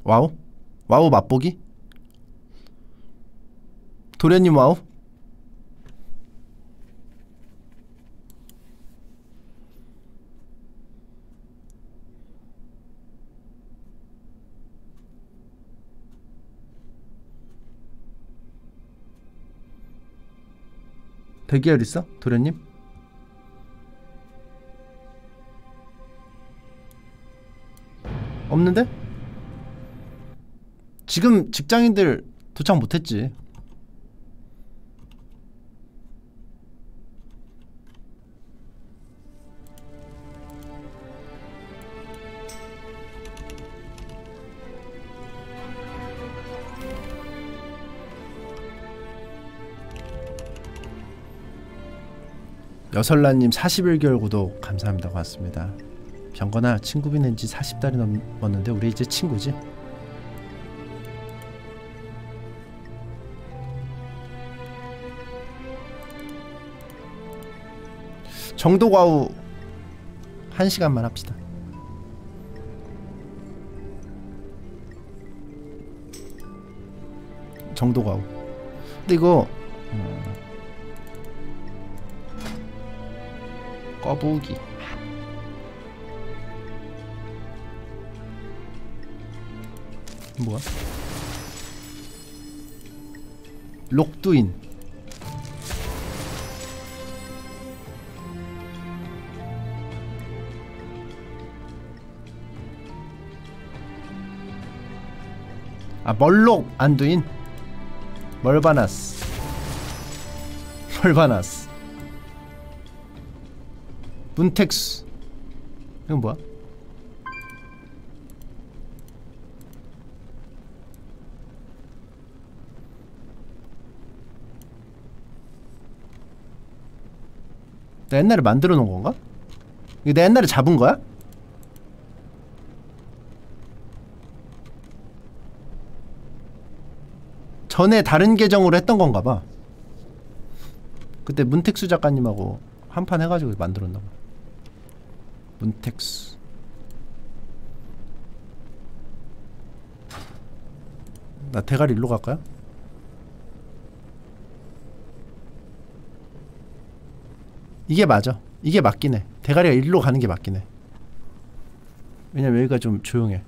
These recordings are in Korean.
와우? 와우 맛보기? 도련님 와우? 대기열 있어? 도련님? 없는데? 지금 직장인들 도착 못했지. 여설라님 41개월 구독 감사합니다. 고맙습니다. 병건아 친구 빚는지 40달이 넘었는데 우리 이제 친구지? 정도과우 1시간만 합시다. 정도과우. 근데 이거 꺼부기 뭐야? 록두인 아 멀록 안두인 멀바나스 멀바나스 문텍스 이건 뭐야? 나 옛날에 만들어 놓은 건가? 이거 내 옛날에 잡은 거야? 전에 다른 계정으로 했던 건가 봐. 그때 문택수 작가님하고 한판 해가지고 만들었나 봐. 문택수. 나 대가리 일로 갈까요? 이게 맞아. 이게 맞긴 해. 대가리가 일로 가는 게 맞긴 해. 왜냐면 여기가 좀 조용해.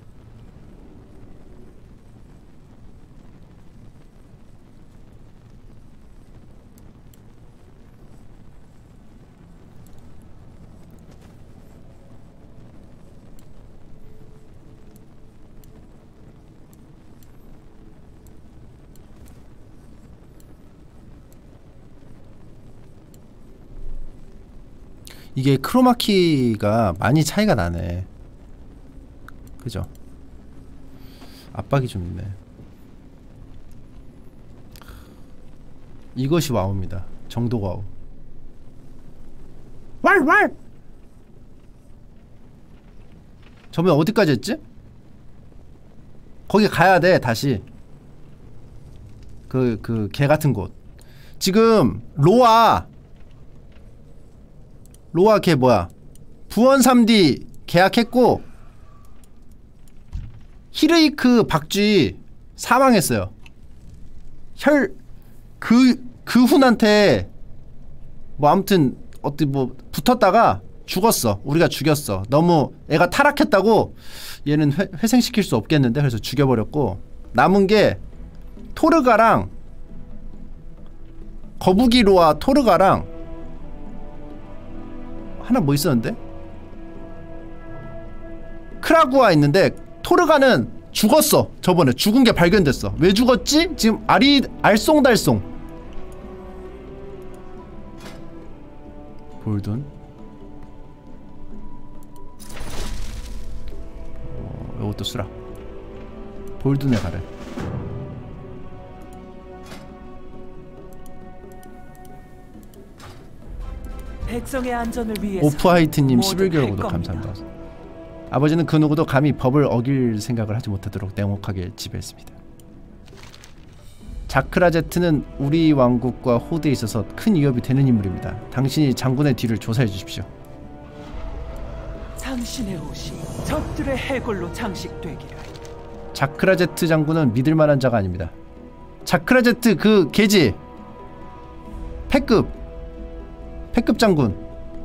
이게 크로마키가 많이 차이가 나네. 그죠? 압박이 좀 있네. 이것이 와우입니다. 정도 와우. 왈왈! 저번에 어디까지 했지? 거기 가야 돼 다시. 그 개같은 곳. 지금 로아 걔 뭐야 부원 3D 계약했고 히르이크 박쥐 사망했어요. 그 훈한테 뭐 아무튼 어디 뭐 붙었다가 죽었어. 우리가 죽였어. 너무 애가 타락했다고 얘는 회생시킬 수 없겠는데 그래서 죽여버렸고 남은 게 토르가랑 거북이 로아 토르가랑 하나 뭐 있었는데? 크라구아 있는데 토르가는 죽었어. 저번에 죽은 게 발견됐어. 왜 죽었지? 지금 알쏭달쏭. 볼돈. 요것도 쓰라. 볼돈에 가래. 백성의 안전을 위해서 오프하이트님 11개월 구독 감사합니다. 아버지는 그 누구도 감히 법을 어길 생각을 하지 못하도록 냉혹하게 지배했습니다. 자크라제트는 우리 왕국과 호드에 있어서 큰 위협이 되는 인물입니다. 당신이 장군의 뒤를 조사해 주십시오. 당신의 옷이 적들의 해골로 장식되기를. 자크라제트 장군은 믿을만한 자가 아닙니다. 자크라제트 그 걔지? 패급 장군.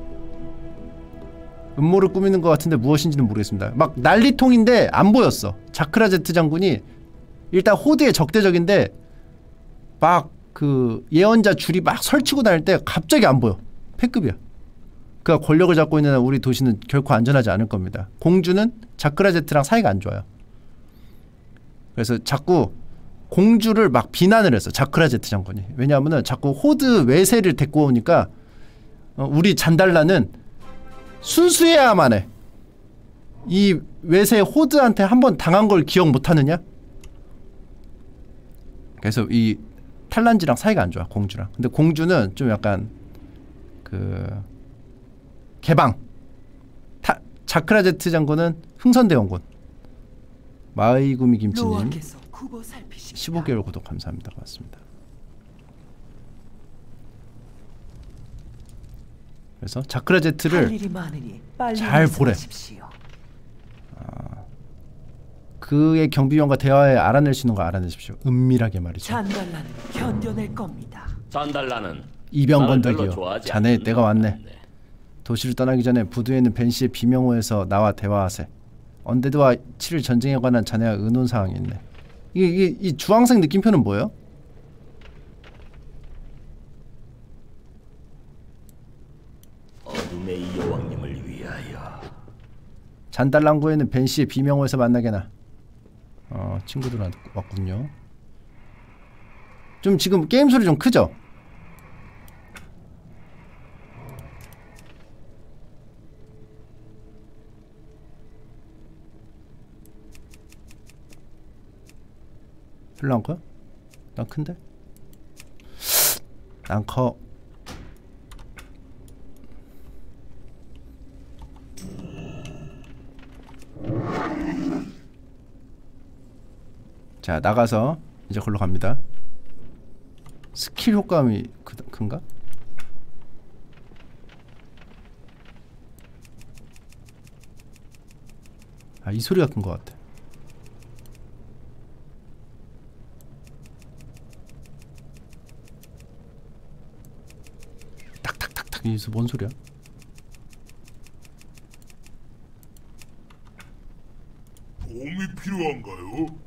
음모를 꾸미는 것 같은데 무엇인지는 모르겠습니다. 막 난리통인데 안 보였어. 자크라제트 장군이 일단 호드에 적대적인데 막 그 예언자 줄이 막 설치고 다닐 때 갑자기 안 보여. 패급이야. 그가 권력을 잡고 있는 우리 도시는 결코 안전하지 않을 겁니다. 공주는 자크라제트랑 사이가 안 좋아요. 그래서 자꾸 공주를 막 비난을 했어. 자크라제트 장군이. 왜냐하면은 자꾸 호드 외세를 데리고 오니까 우리 잔달라는 순수해야만 해. 이 외세 호드한테 한번 당한 걸 기억 못하느냐? 그래서 이 탈란지랑 사이가 안 좋아. 공주랑. 근데 공주는 좀 약간 그 개방. 자크라제트 장군은 흥선대원군. 마이구미 김치님 15개월 구독 감사합니다. 고맙습니다. 그래서 자크라제트를 잘 보래. 그의 경비원과 대화에 알아낼 수 있는 거 알아내십시오. 은밀하게 말이죠. 잔달라는 견뎌낼 겁니다. 잔달라는 이병 건더기요. 자네 때가 왔네. 도시를 떠나기 전에 부두에 있는 벤시의 비명호에서 나와 대화하세. 언데드와 7일 전쟁에 관한 자네와 의논사항이 있네. 이 주황색 느낌표는 뭐예요? 어둠의 여왕님을 위하여. 잔달랑구에는 벤시의 비명호에서 만나게나. 친구들 왔군요. 좀 지금 게임 소리 좀 크죠? 별로 안 커요? 난 큰데? 난 커. 자, 나가서 이제 걸로 갑니다. 스킬 효과음이 큰가? 아, 이 소리가 큰 것 같아. 탁탁탁탁. 이게 뭔 소리야? 도움이 필요한가요?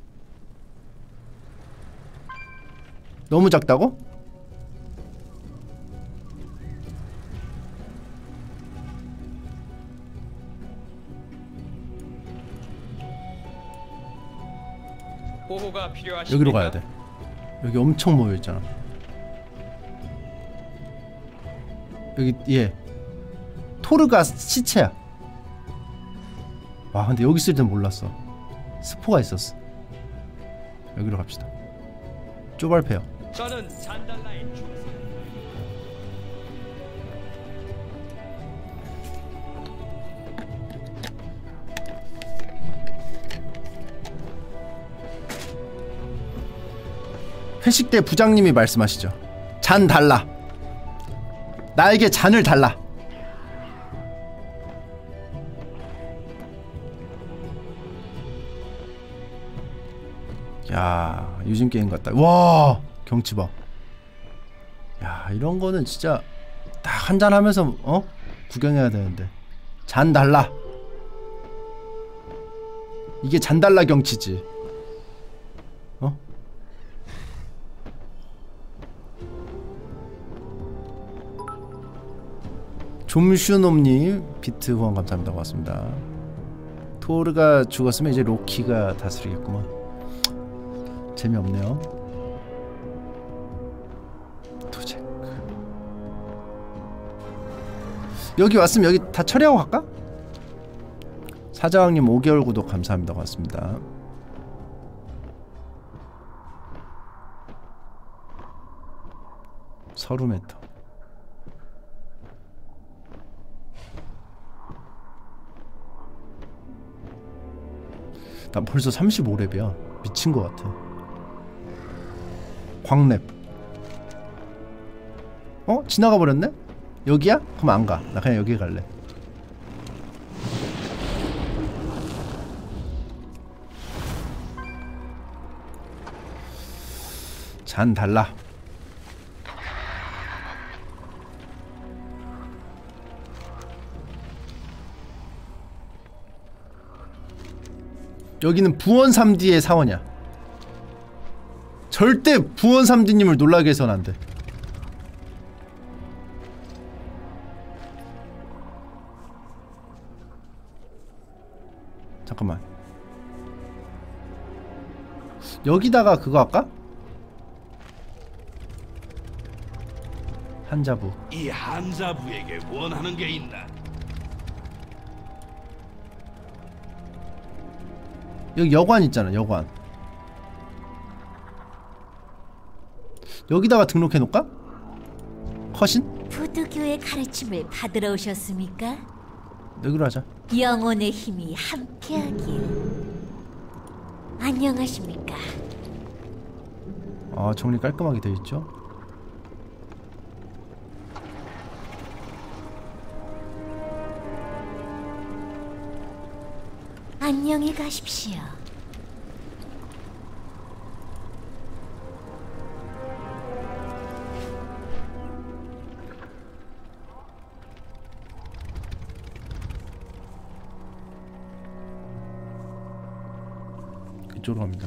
너무 작다고? 보호가 필요하십니까? 여기로 가야 돼. 여기 엄청 모여 있잖아. 여기 얘 토르가 시체야. 와, 근데 여기 있을 땐 몰랐어. 스포가 있었어. 여기로 갑시다. 쪼발패요. 저는 잔달라의 중성. 회식 때 부장님이 말씀하시죠. 잔 달라. 나에게 잔을 달라. 야, 요즘 게임 같다. 와, 경치 봐. 야, 이런 거는 진짜 딱 한잔 하면서 구경해야 되는데. 잔 달라. 이게 잔 달라 경치지. 좀슈놈님 비트 후원 감사합니다. 고맙습니다. 토르가 죽었으면 이제 로키가 다스리겠구만. 재미없네요. 도제크. 여기 왔으면 여기 다 처리하고 갈까? 사자왕님 5개월 구독 감사합니다. 고맙습니다. 서루메터. 나 벌써 35렙이야. 미친것 같아. 광랩. 지나가 버렸네? 여기야? 그럼 안 가. 나 그냥 여기 갈래. 잔 달라. 여기는 부원 3D의 사원이야. 절대 부원 3D님을 놀라게 해서는 안 돼. 잠깐만. 여기다가 그거 할까? 한자부. 이 한자부에게 원하는 게 있나? 여기 여관 있잖아, 여관. 여기다가 등록해놓을까? 컷신? 부두교의 가르침을 받으러 오셨습니까? 여기로 하자. 영혼의 힘이 함께하길. 안녕하십니까? 아, 정리 깔끔하게 되어있죠? 안녕히 가십시오. 이쪽으로 갑니다.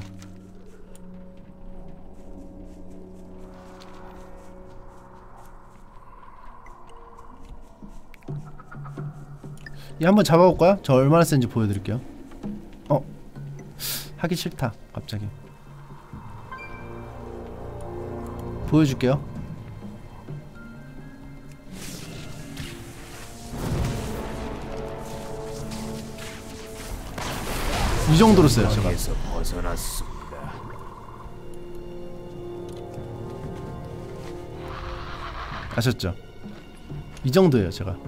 얘 한번 잡아볼까요? 저 얼마나 센지 보여드릴게요. 하기 싫다 갑자기. 보여줄게요. 이 정도로 써요 제가. 벗어났습니다. 아셨죠? 이 정도예요 제가.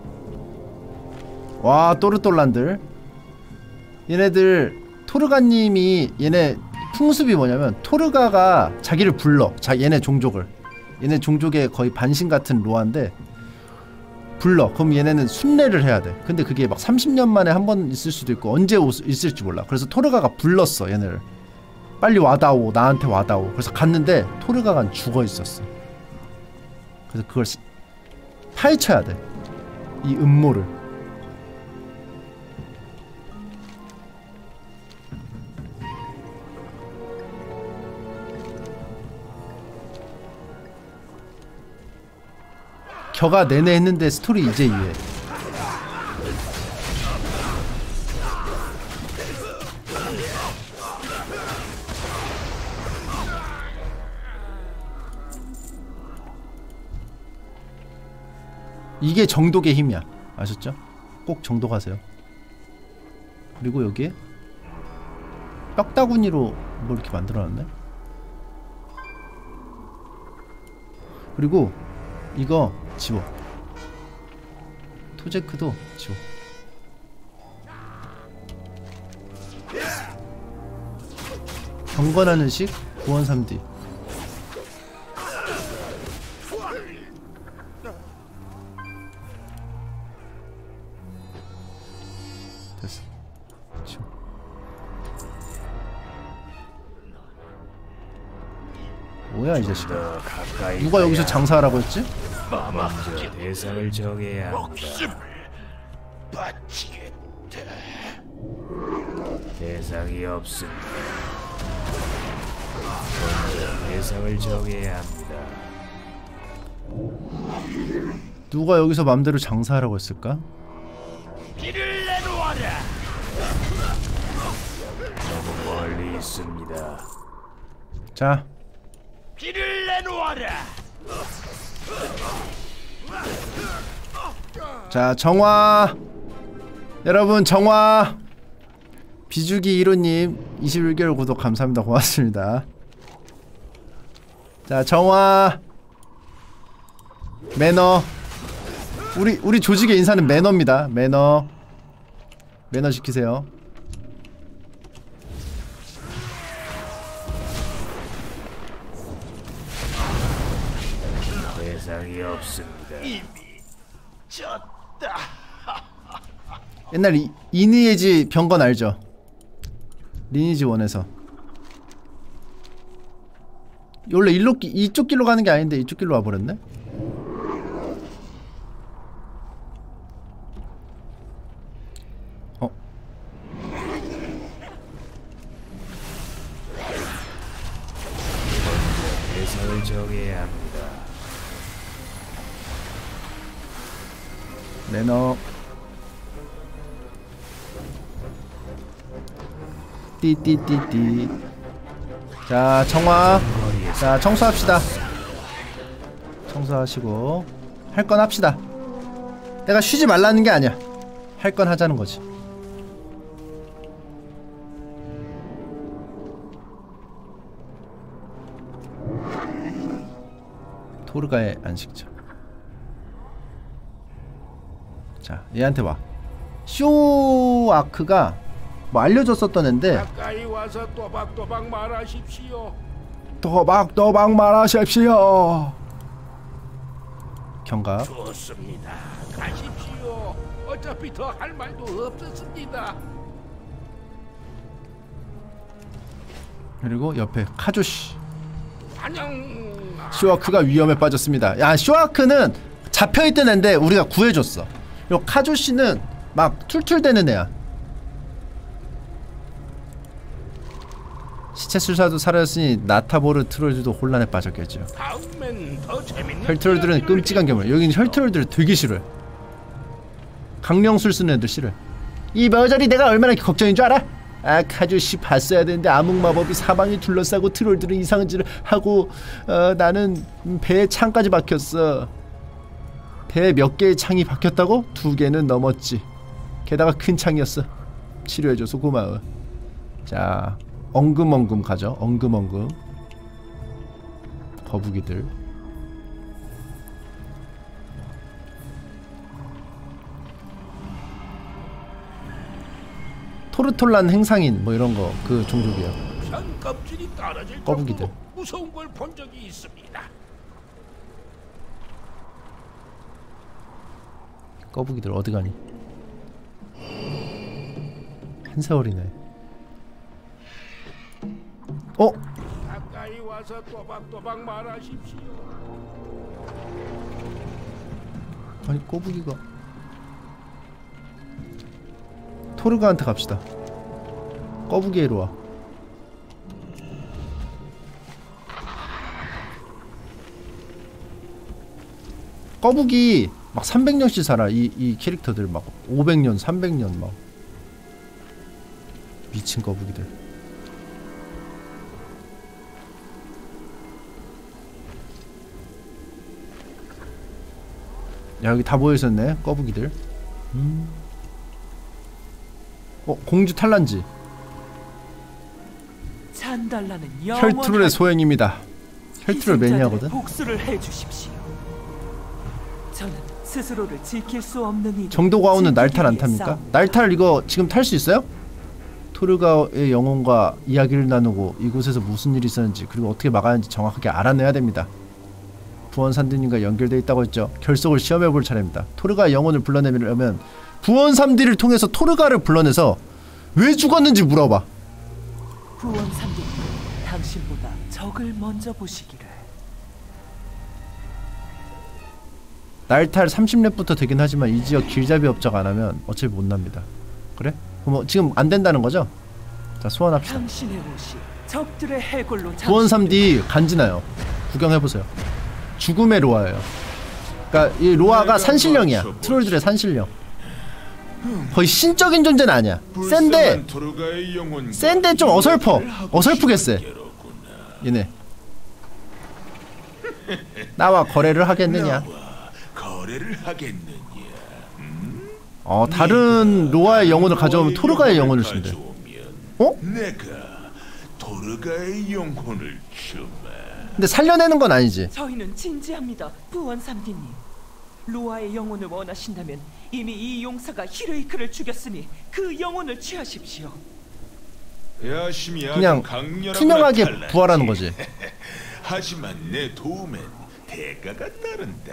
와, 또르똘란들. 얘네들 토르가님이, 얘네 풍습이 뭐냐면 토르가가 자기를 불러. 얘네 종족을, 얘네 종족의 거의 반신같은 로아인데 불러. 그럼 얘네는 순례를 해야 돼. 근데 그게 막 30년 만에 한 번 있을 수도 있고 언제 있을지 몰라. 그래서 토르가가 불렀어 얘네를. 빨리 와다오, 나한테 와다오. 그래서 갔는데 토르가가 죽어 있었어. 그래서 그걸 파헤쳐야 돼, 이 음모를. 겨가 내내 했는데 스토리 이제 이해. 이게 정독의 힘이야. 아셨죠? 꼭 정독하세요. 그리고 여기에 뼈다구니로 뭐 이렇게 만들어놨네. 그리고 이거 지워. 토제크도 지워. 경건하는 식 구원 3D. 됐어. 지워. 뭐야 이 자식아. 누가 여기서 장사하라고 했지? 먼저 대상을 정해야 한다. 목숨을 바치겠다. 대상이 없습니다. 먼저 대상을 정해야 합니다. 누가 여기서 맘대로 장사하라고 했을까? 길을 내놓아라. 너무 멀리 있습니다. 자, 길을 내놓아라. 자, 정화. 여러분 정화. 비주기 1호님 21개월 구독 감사합니다. 고맙습니다. 자, 정화. 매너. 우리 조직의 인사는 매너입니다. 매너. 매너 지키세요. 대상이 없습니다. 이미 졌다. 옛날 이니에지 병건 알죠? 리니지 1에서 원래 이쪽 길로 가는 게 아닌데 이쪽 길로 와버렸네? 어? 대상을 정해야 합니다. 매너. 띠띠띠띠. 자, 청화. 자, 청소합시다. 청소하시고 할 건 합시다. 내가 쉬지 말라는 게 아니야. 할 건 하자는 거지. 토르가의 안식처. 자, 얘한테 와. 쇼아크가 뭐 알려줬었던 앤데 가까이 와서 또박또박 말하십시오. 또박또박 말하십시오. 경갑. 좋습니다. 가십시오. 어차피 더 할 말도 없었습니다. 그리고 옆에 카조시. 안녕. 쇼아크가 위험에 빠졌습니다. 야, 쇼아크는 잡혀있던 앤데 우리가 구해줬어. 요 카조시는 막 툴툴대는 애야. 시체술사도 사라졌으니 나타보르 트롤들도 혼란에 빠졌겠죠. 다음엔 더 재밌는 혈트롤들은 끔찍한 괴물. 여기는 혈트롤들을 되게 싫어해. 강령술 쓰는 애들 싫어해. 이 머저리 내가 얼마나 걱정인 줄 알아? 아, 카조시 봤어야 되는데 암흑마법이 사방이 둘러싸고 트롤들은 이상한 짓을 하고 나는 배에 창까지 박혔어. 배에 몇 개의 창이 박혔다고? 2개는 넘었지. 게다가 큰 창이었어. 치료해줘서 고마워. 자, 엉금엉금 가죠. 엉금엉금. 거북이들. 토르톨란 행상인 뭐 이런거 그 종족이에요. 껍질이 떨어질 거북이들. 정도로 무서운 걸 본 적이 있습니다. 거북이들 어디가니? 한세월이네. 어? 가까이 와서 또박또박 말하십시오. 아니, 꼬부기가 토르가한테 갑시다. 꼬부기로 와. 꼬부기 막 300년씩 살아. 이 캐릭터들 막 500년, 300년 막 미친 거북이들. 야, 여기 다 모여있었네 거북이들. 공주 탈란지. 잔달라는 혈트롤의 소행입니다. 혈트롤 매니아거든. 복수를 해주십시오. 저는 스스로를 지킬 수 없는 이들. 정도과오는 날탈 안 탑니까? 날탈 이거 지금 탈 수 있어요? 토르가오의 영혼과 이야기를 나누고 이곳에서 무슨 일이 있었는지 그리고 어떻게 막아야 하는지 정확하게 알아내야 됩니다. 부원삼디님과 연결되어 있다고 했죠. 결속을 시험해볼 차례입니다. 토르가의 영혼을 불러내려면 부원삼디를 통해서 토르가를 불러내서 왜 죽었는지 물어봐. 부원삼디, 당신보다 적을 먼저 보시기를. 날탈 30렙부터 되긴 하지만 이 지역 길잡이 업적 안하면 어차피 못납니다. 그래? 그럼 뭐 지금 안된다는 거죠? 자, 소환합시다. 당신의 옷이 적들의 해골로. 부원3D 간지나요. 구경해보세요. 죽음의 로아예요. 그니까 이 로아가 산신령이야. 트롤들의 산신령. 거의 신적인 존재는 아니야. 센데 좀 어설퍼. 어설프게 세. 얘네. 나와 거래를 하겠느냐? 다른 로아의 영혼을 가져오면 토르가의 영혼을 준대. 어? 내가 토르가의 영혼을 주마. 근데 살려내는 건 아니지. 저희는 진지합니다, 부원삼디님. 로아의 영혼을 원하신다면 이미 이 용사가 히르이크를 죽였으니 그 영혼을 취하십시오. 그냥 투명하게 부활하는 거지. 하지만 내 도움엔 대가가 따른다.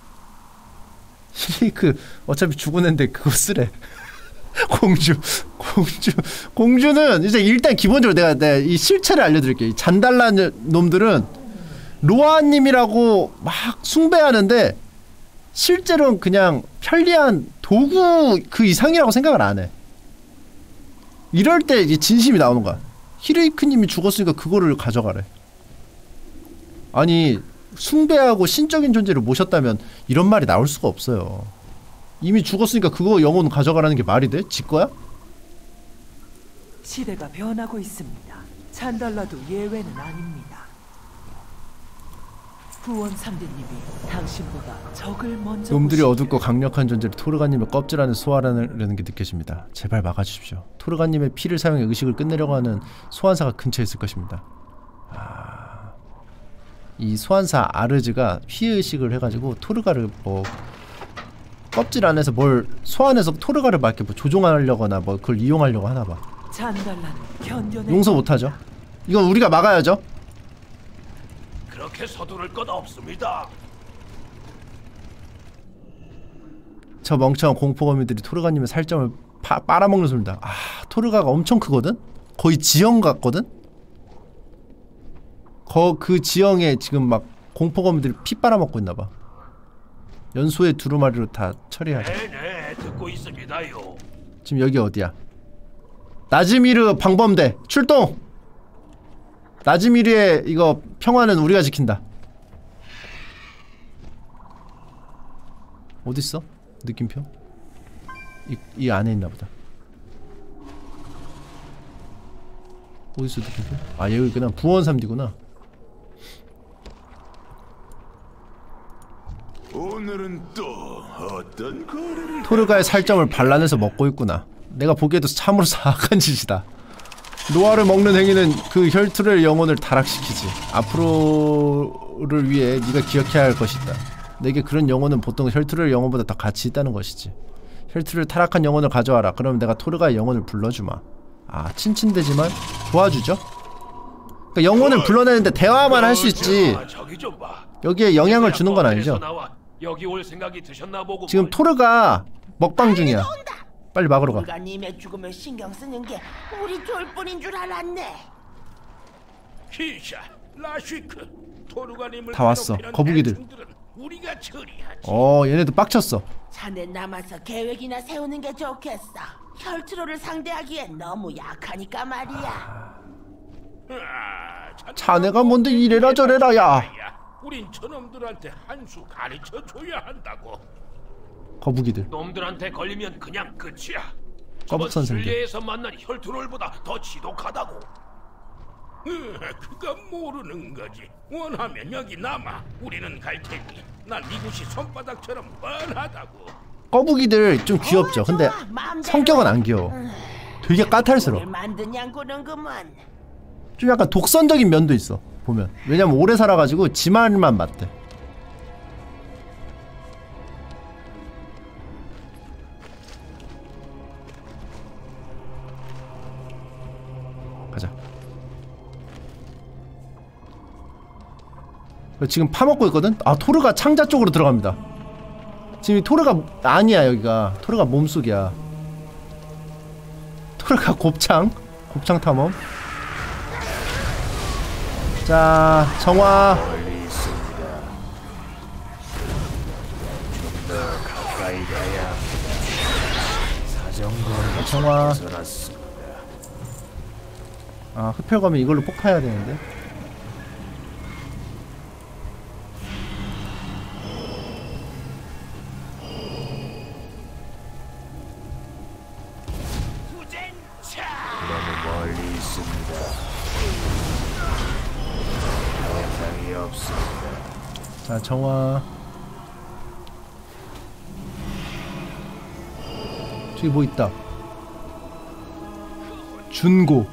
히레이크 어차피 죽은 앤데 그거 쓰래. 공주 공주는 이제 일단 기본적으로 내가 이 실체를 알려드릴게. 이 잔달라 놈들은 로아님이라고 막 숭배하는데 실제로는 그냥 편리한 도구 그 이상이라고 생각을 안 해. 이럴 때 이제 진심이 나오는 거야. 히레이크님이 죽었으니까 그거를 가져가래. 아니 숭배하고 신적인 존재를 모셨다면 이런 말이 나올 수가 없어요. 이미 죽었으니까 그거 영혼 가져가라는 게 말이 돼? 지 거야? 시대가 변하고 있습니다. 잔달라도 예외는 아닙니다. 후원 상대님이 당신보다 적을 먼저 놈들이 보시기를. 어둡고 강력한 존재를 토르가님의 껍질 안에 소화하려는 게 느껴집니다. 제발 막아주십시오. 토르가님의 피를 사용해 의식을 끝내려고 하는 소환사가 근처에 있을 것입니다. 이 소환사 아르즈가 피의식을 해가지고 토르가를 뭐 껍질 안에서 뭘 소환해서 토르가를 막 이렇게 뭐 조종하려거나 뭐 그걸 이용하려고 하나봐. 잔달라는 견뎌내. 용서 못하죠. 이건 우리가 막아야죠. 그렇게 서두를 것 없습니다. 저 멍청한 공포거미들이 토르가님의 살점을 빨아먹는 소리다. 아, 토르가가 엄청 크거든? 거의 지형 같거든? 그 지형에 지금 막 공포거미들이 피 빨아먹고 있나봐. 연소의 두루마리로 다 처리하자. 네네, 듣고 있습니다요. 지금 여기 어디야? 나즈미르 방범대 출동! 나즈미르의 이거 평화는 우리가 지킨다. 어딨어? 느낌표? 이 안에 있나보다. 어딨어 느낌표? 아 여기구나. 부원 3D구나. 오늘은 또 어떤 거래를 토르가의 살점을 반란해서 먹고 있구나. 내가 보기에도 참으로 사악한 짓이다. 노아를 먹는 행위는 그 혈투렐 영혼을 타락시키지. 앞으로를 위해 네가 기억해야 할 것이 있다. 내게 그런 영혼은 보통 혈투렐 영혼보다 더 가치 있다는 것이지. 혈투를 타락한 영혼을 가져와라. 그럼 내가 토르가의 영혼을 불러주마. 아 친친되지만 도와주죠? 그러니까 영혼을 불러내는데 대화만 할 수 있지 저기 좀 봐. 여기에 영향을 주는 건 아니죠. 여기 올 생각이 드셨나 보고. 지금 토르가 먹방 중이야. 빨리 막으러 가. 우리가 님의 죽음을 신경 쓰는 게 우리 좋을 뿐인 줄 알았네. 히샤, 라쉬크, 토르가님을 다 왔어. 괴롭히는 거북이들. 대충들은 우리가 처리하지. 얘네도 빡쳤어. 자네 남아서 계획이나 세우는 게 좋겠어. 혈트로를 상대하기엔 너무 약하니까 말이야. 자네가 뭔데 이래라 저래라 야. 우린 저놈들한테 한 수 가르쳐 줘야 한다고. 거북이들. 놈들한테 걸리면 그냥 끝이야. 거북 선생들. 순례에서 만난 혈트롤보다 더 지독하다고. 그건 모르는 거지. 원하면 여기 남아. 우리는 갈 테니. 난 이곳이 손바닥처럼 뻔하다고. 거북이들 좀 귀엽죠. 근데 좋아, 마음대로. 성격은 안 귀여워. 되게 까탈스러워. 뭘 만든 양구는구먼. 좀 약간 독선적인 면도 있어 보면. 왜냐면 오래 살아가지고 지 말만 맞대. 가자. 지금 파먹고 있거든? 아 토르가 창자 쪽으로 들어갑니다. 지금 이 토르가 아니야 여기가. 토르가 몸속이야. 토르가 곱창 탐험. 자 정화. 멀리 있습니다. 좀 더 가까이 가야 합니다. 사정거리 정화. 벗어났습니다. 아 흡혈검이 이걸로 폭파해야 되는데. 너무 멀리 있습니다. 대상이 없습니다. 자 정화. 저기 뭐 있다. 준고.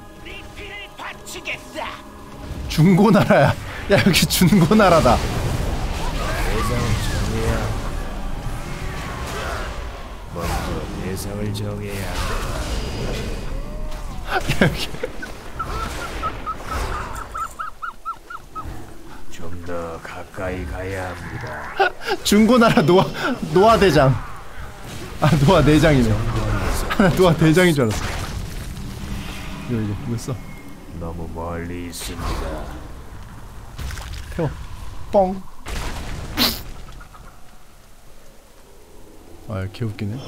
중고나라야. 야 여기 중고나라다. 대상을 정해야 합니다. 먼저 대상을 정해야 합니다. 좀 더 가까이 가야 합니다. 중고나라 노아 대장. 아 노아 내장이네. 노아 대장인 줄 알았어. 이거 써. 너무 멀리 있습니다. 태워. 뻥. 아, 개웃기네.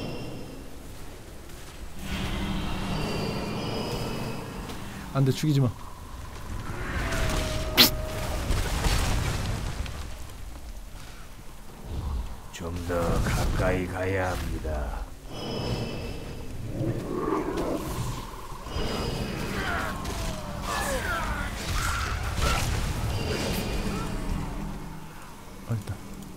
안돼, 죽이지마. 좀 더 가까이 가야 합니다. 됐다.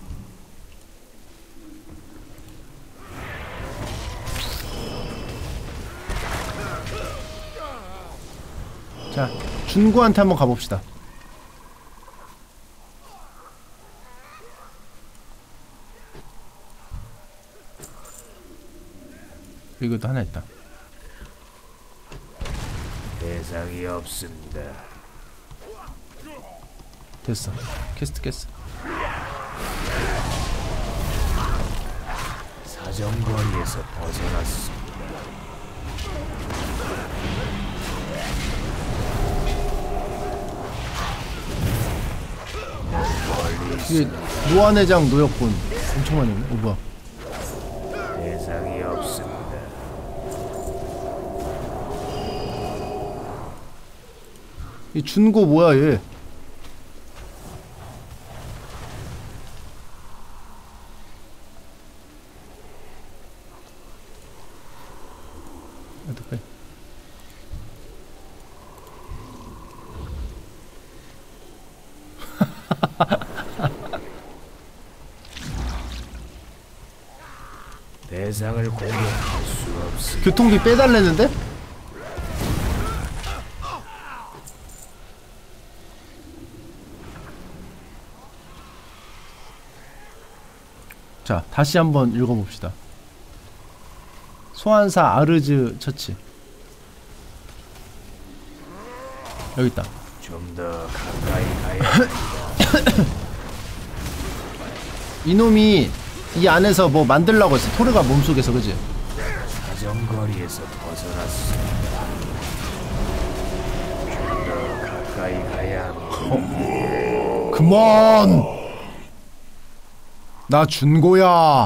자, 준구한테 한번 가봅시다. 이것도 하나 있다. 대상이 없습니다. 됐어. 퀘스트 깼어. 사정거리에서 벗어났습니다. 이게 노안회장 노역군 엄청 많이 오네. 뭐야? 대상이 없습니다. 이 준고 뭐야 얘? 어떡해? 대상을 공격할 수 없습니다. 교통비 빼달랬는데? 자, 다시 한번 읽어봅시다. 소환사 아르즈 처치. 여기 있다. 좀 더 가까이 가야 합니다. 이놈이 이 안에서 뭐 만들라고 했어. 토르가 몸속에서, 그지? 사정거리에서 벗어났습니다. 좀 더 가까이 가야 합니다. 그만! 나 준고야.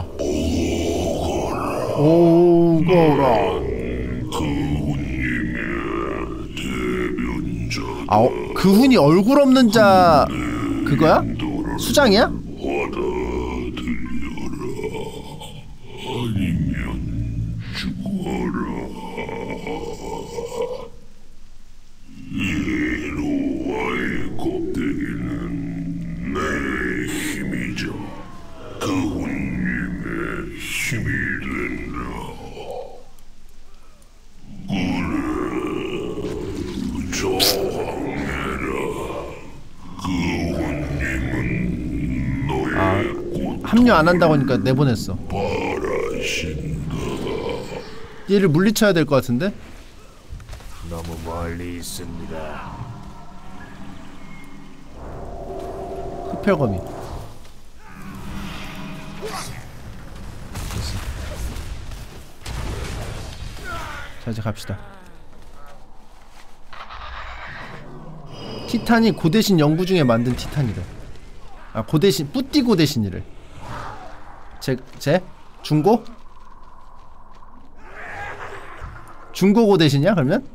오거라. 아, 그훈이 얼굴 없는 자 그거야? 수장이야? 합류 안 한다고 하니까 내보냈어. 얘를 물리쳐야 될 것 같은데? 너무 멀리 있습니다. 흡혈거미. 됐어. 자, 이제 갑시다. 티탄이 고대신 연구 중에 만든 티탄이래. 아, 고대신, 뿌띠 고대신이래. 제? 중고? 중고 고대신이야, 그러면?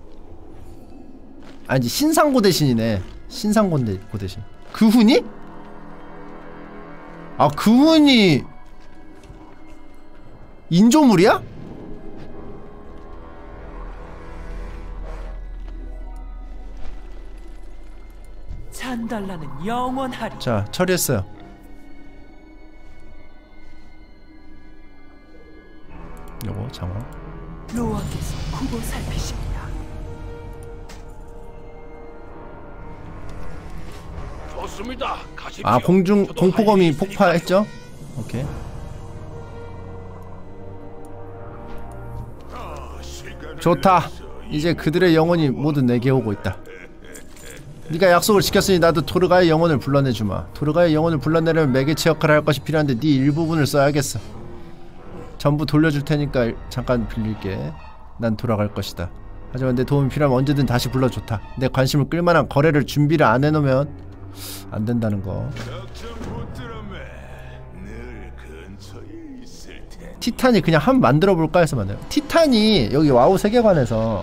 아니지, 신상 고대신이네. 신상 고대신. 그훈이? 아, 그훈이 인조물이야? 잔달라는 영원하리. 자, 처리했어요. 요거 장어. 로아께서 구고 살피십니다. 좋습니다. 가십시오. 아, 공중 저도 공포검이 할 일이 있으니까요. 폭발했죠? 오케이. 좋다. 이제 그들의 영혼이 모두 내게 오고 있다. 네가 약속을 지켰으니 나도 토르가의 영혼을 불러내주마. 토르가의 영혼을 불러내려면 매개체 역할을 할 것이 필요한데 네 일부분을 써야겠어. 전부 돌려줄 테니까 잠깐 빌릴게. 난 돌아갈 것이다. 하지만 내 도움이 필요하면 언제든 다시 불러 좋다. 내 관심을 끌만한 거래를 준비를 안 해놓으면 안 된다는 거. 티탄이 그냥 한번 만들어볼까 해서 만들어요. 티탄이 여기 와우 세계관에서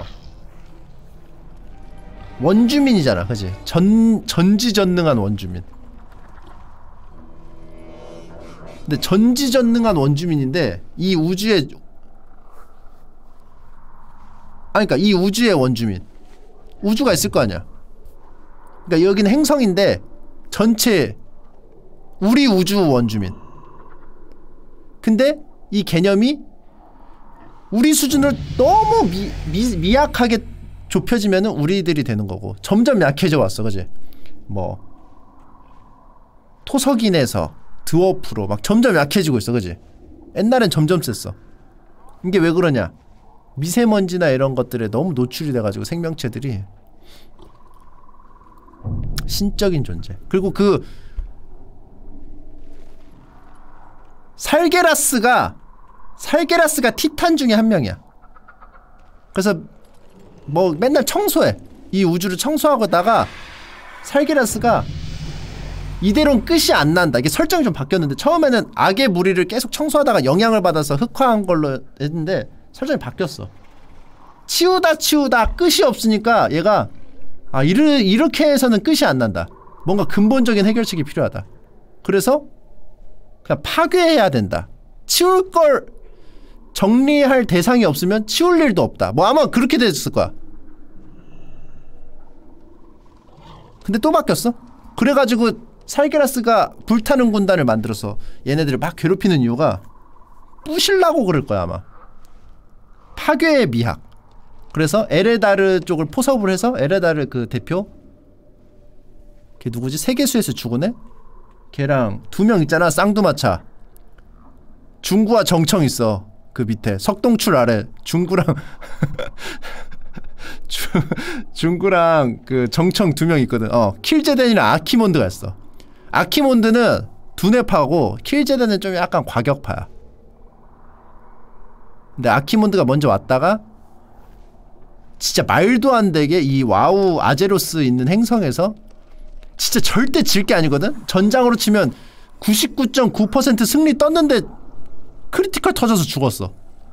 원주민이잖아, 그치? 전지전능한 원주민. 근데 전지전능한 원주민인데 이 우주의 그러니까 이 우주의 원주민, 우주가 있을 거 아니야. 그러니까 여기는 행성인데 전체 우리 우주 원주민. 근데 이 개념이 우리 수준을 너무 미약하게 좁혀지면은 우리들이 되는 거고, 점점 약해져 왔어, 그지? 뭐 토석인에서 드워프로 막 점점 약해지고 있어, 그지? 옛날엔 점점 셌어. 이게 왜 그러냐? 미세먼지나 이런 것들에 너무 노출이 돼가지고 생명체들이 신적인 존재. 그리고 그 살게라스가 티탄 중에 한 명이야. 그래서 뭐 맨날 청소해. 이 우주를 청소하고다가 살게라스가 이대로는 끝이 안 난다. 이게 설정이 좀 바뀌었는데 처음에는 악의 무리를 계속 청소하다가 영향을 받아서 흑화한 걸로 했는데 설정이 바뀌었어. 치우다 끝이 없으니까 얘가 이렇게 해서는 끝이 안 난다. 뭔가 근본적인 해결책이 필요하다. 그래서 그냥 파괴해야 된다. 치울 걸 정리할 대상이 없으면 치울 일도 없다. 뭐 아마 그렇게 됐을 거야. 근데 또 바뀌었어. 그래가지고 살게라스가 불타는 군단을 만들어서 얘네들을 막 괴롭히는 이유가 부실라고 그럴 거야 아마. 파괴의 미학. 그래서 에레다르 쪽을 포섭을 해서 에레다르 그 대표 걔 누구지? 세계수에서 죽은 애? 걔랑 두 명 있잖아. 쌍두마차. 중구와 정청 있어. 그 밑에 석동출 아래 중구랑 중구랑 그 정청 두 명 있거든. 킬제덴이랑 아키몬드가 있어. 아키몬드는 두뇌파고 킬제덴은 좀 약간 과격파야. 근데 아키몬드가 먼저 왔다가 진짜 말도 안 되게 이 와우 아제로스 있는 행성에서 진짜 절대 질 게 아니거든? 전장으로 치면 99.9% 승리 떴는데 크리티컬 터져서 죽었어.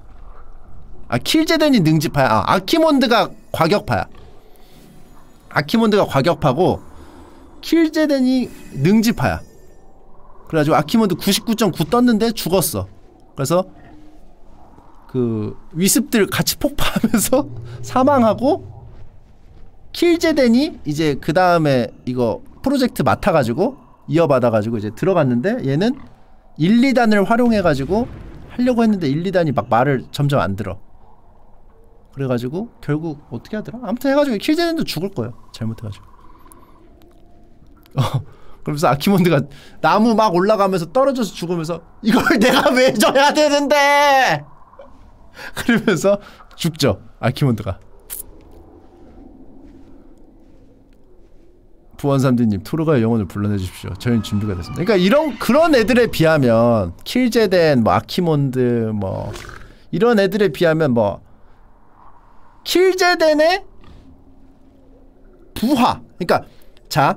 킬제덴이 능지파야. 아키몬드가 과격파야. 아키몬드가 과격파고 킬제덴이 능지파야. 그래가지고 아키몬드 99.9 떴는데 죽었어. 그래서 그 위습들 같이 폭파하면서 사망하고 킬제덴이 이제 그 다음에 이거 프로젝트 맡아가지고 이어받아가지고 이제 들어갔는데 얘는 1, 2단을 활용해가지고 하려고 했는데 1, 2단이 막 말을 점점 안 들어. 그래가지고 결국 어떻게 하더라? 아무튼 해가지고 킬제덴도 죽을 거예요. 잘못해가지고. 그러면서 아키몬드가 나무 막 올라가면서 떨어져서 죽으면서 이걸 내가 왜 줘야 되는데! 그러면서 죽죠. 아키몬드가. 부원삼디님, 토르가의 영혼을 불러내주십시오. 저희는 준비가 됐습니다. 그러니까 그런 애들에 비하면 킬제덴, 뭐 아키몬드, 뭐 이런 애들에 비하면 뭐 킬제덴의 부하. 그러니까 자,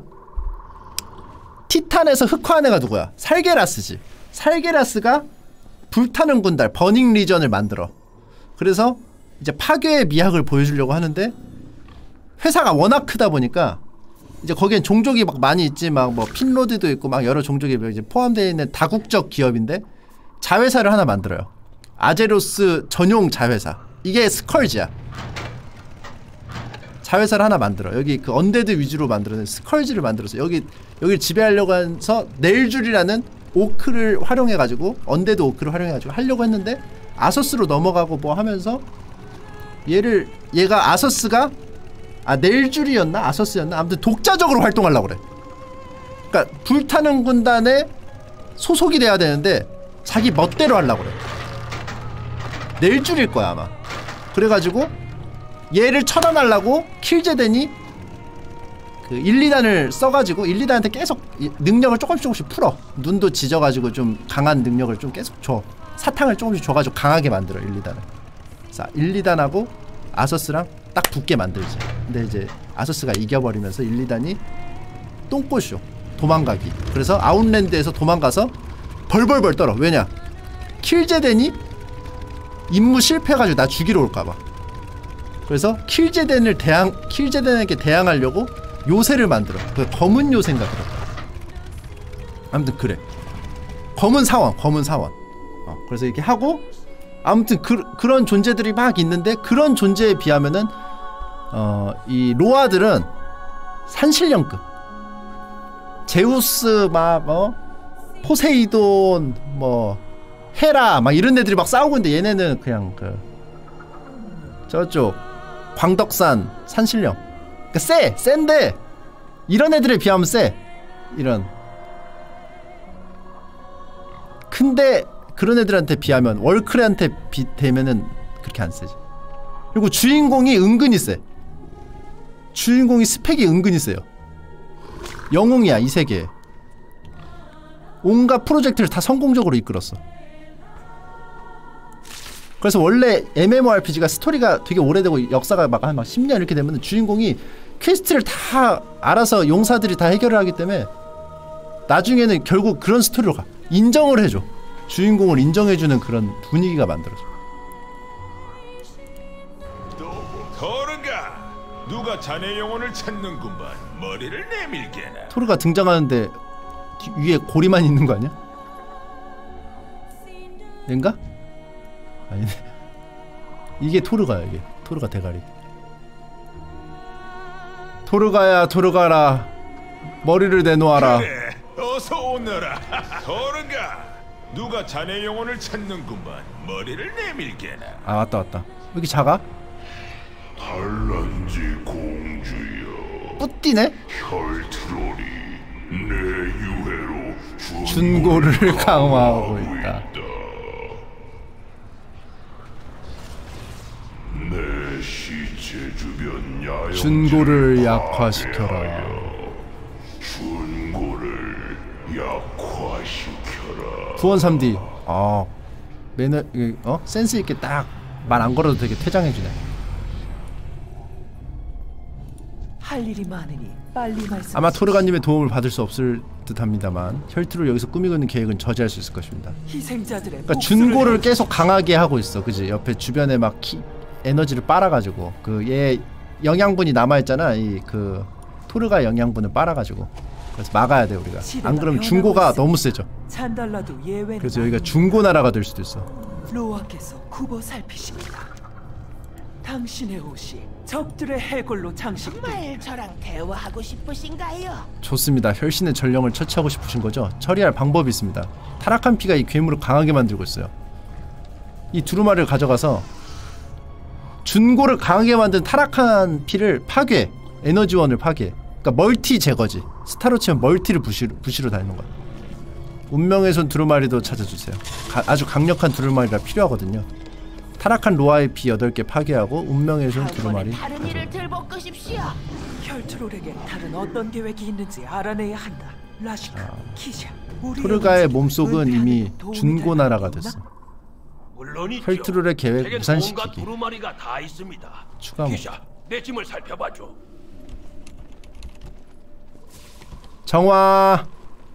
티탄에서 흑화한 애가 누구야? 살게라스지. 살게라스가 불타는 군달, 버닝 리전을 만들어. 그래서 이제 파괴의 미학을 보여주려고 하는데 회사가 워낙 크다 보니까 이제 거기엔 종족이 막 많이 있지. 막 뭐 핀로드도 있고 막 여러 종족이 이제 포함되어 있는 다국적 기업인데 자회사를 하나 만들어요. 아제로스 전용 자회사. 이게 스컬즈야. 자회사를 하나 만들어. 여기 그 언데드 위주로 만들어낸 스컬즈를 만들어서 여기를 지배하려고 해서 넬줄이라는 오크를 활용해가지고 언데드 오크를 활용해가지고 하려고 했는데 아서스로 넘어가고 뭐 하면서 얘가 아서스가 넬줄이었나? 아서스였나? 아무튼 독자적으로 활동하려고 그래. 그러니까 불타는 군단에 소속이 돼야 되는데 자기 멋대로 하려고 그래. 넬줄일 거야 아마. 그래가지고 얘를 처단하려고 킬제덴이 그 1, 2단을 써가지고 1, 2단한테 계속 능력을 조금씩 풀어. 눈도 지져가지고 좀 강한 능력을 좀 계속 줘. 사탕을 조금씩 줘가지고 강하게 만들어 1, 2단을. 자, 1, 2단하고 아서스랑 딱 붙게 만들지. 근데 이제 아서스가 이겨버리면서 1, 2단이 똥꼬쇼 도망가기. 그래서 아웃랜드에서 도망가서 벌벌벌 떨어. 왜냐? 킬제덴이 임무 실패해가지고 나 죽이러 올까봐. 그래서 킬제덴에게 대항하려고 요새를 만들어. 그 검은 요새인가 그렇다. 아무튼 그래. 검은 사원. 그래서 이렇게 하고 아무튼 그런 존재들이 막 있는데 그런 존재에 비하면은 이 로아들은 산신령급. 제우스 포세이돈 헤라 막 이런 애들이 막 싸우고 있는데 얘네는 그냥 저쪽 광덕산 산신령. 그러니까 센데 이런 애들에 비하면 세. 이런. 근데 그런 애들한테 비하면 월크레한테 비대면은 그렇게 안 세지. 그리고 주인공이 은근히 세. 주인공이 스펙이 은근히 세요. 영웅이야 이 세계에. 온갖 프로젝트를 다 성공적으로 이끌었어. 그래서 원래 MMORPG가 스토리가 되게 오래되고 역사가 막 10년 이렇게 되면 주인공이 퀘스트를 다 알아서 용사들이 다 해결을 하기 때문에 나중에는 결국 그런 스토리로 가. 인정을 해줘. 주인공을 인정해주는 그런 분위기가 만들어져. 토르가 누가 자네 영혼을 찾는구만. 머리를 내밀게나. 토르가 등장하는데 위에 고리만 있는 거 아니야? 낸가? 아니네. 이게 토르가야. 이게 토르가 대가리. 토르가야 토르가라 머리를 내놓아라. 그래 어서 오너라. 토르가 누가 자네 영혼을 찾는구만. 머리를 내밀게나. 아 왔다. 왜 이렇게 작아? 달란지 공주여. 뿌띠네? 혈트롤이 내 유해로 준고를 강화하고 있다. 내 시체 주변 야영 준고를 약화시켜라. 준고를 약화시켜라. 구원 3D. 매너 센스 있게 딱 말 안 걸어도 되게 퇴장해주네. 할 일이 많으니 빨리 말씀하십시오. 아마 토르가님의 도움을 받을 수 없을 듯합니다만 혈투를 여기서 꾸미고 있는 계획은 저지할 수 있을 것입니다. 희생자들의 그러니까 준고를 계속 강하게 하고 있어, 그지? 옆에 주변에 막 에너지를 빨아가지고 얘 영양분이 남아있잖아. 토르가 영양분을 빨아가지고 그래서 막아야 돼 우리가. 안 그러면 준고가 너무 세져. 찬달라도 예외는 그래서 여기가 준고 나라가 될 수도 있어. 로아께서 굽어 살피십니다. 당신의 옷이 적들의 해골로 장식돼. 정말 저랑 대화하고 싶으신가요? 좋습니다. 혈신의 전령을 처치하고 싶으신 거죠? 처리할 방법이 있습니다. 타락한 피가 이 괴물을 강하게 만들고 있어요. 이 두루마리를 가져가서 준고를 강하게 만든 타락한 피를 파괴, 에너지원을 파괴. 그러니까 멀티 제거지. 스타로 치면 멀티를 부시로 다니는 거야. 운명의 손 두루마리도 찾아주세요. 아주 강력한 두루마리가 필요하거든요. 타락한 로아의 피 8개 파괴하고 운명의 손 두루마리. 다른 일을 들볶으십시오. 혈트롤에게 다른 어떤 계획이 있는지 알아내야 한다. 라시카, 키샤, 토르가의 몸속은 이미 준고 나라가 됐어. 물론이죠. 혈트롤의 계획 제겐 무산시키기. 온갖 두루마리가 다 있습니다. 추가 기샤, 내 짐을 살펴봐줘. 정화.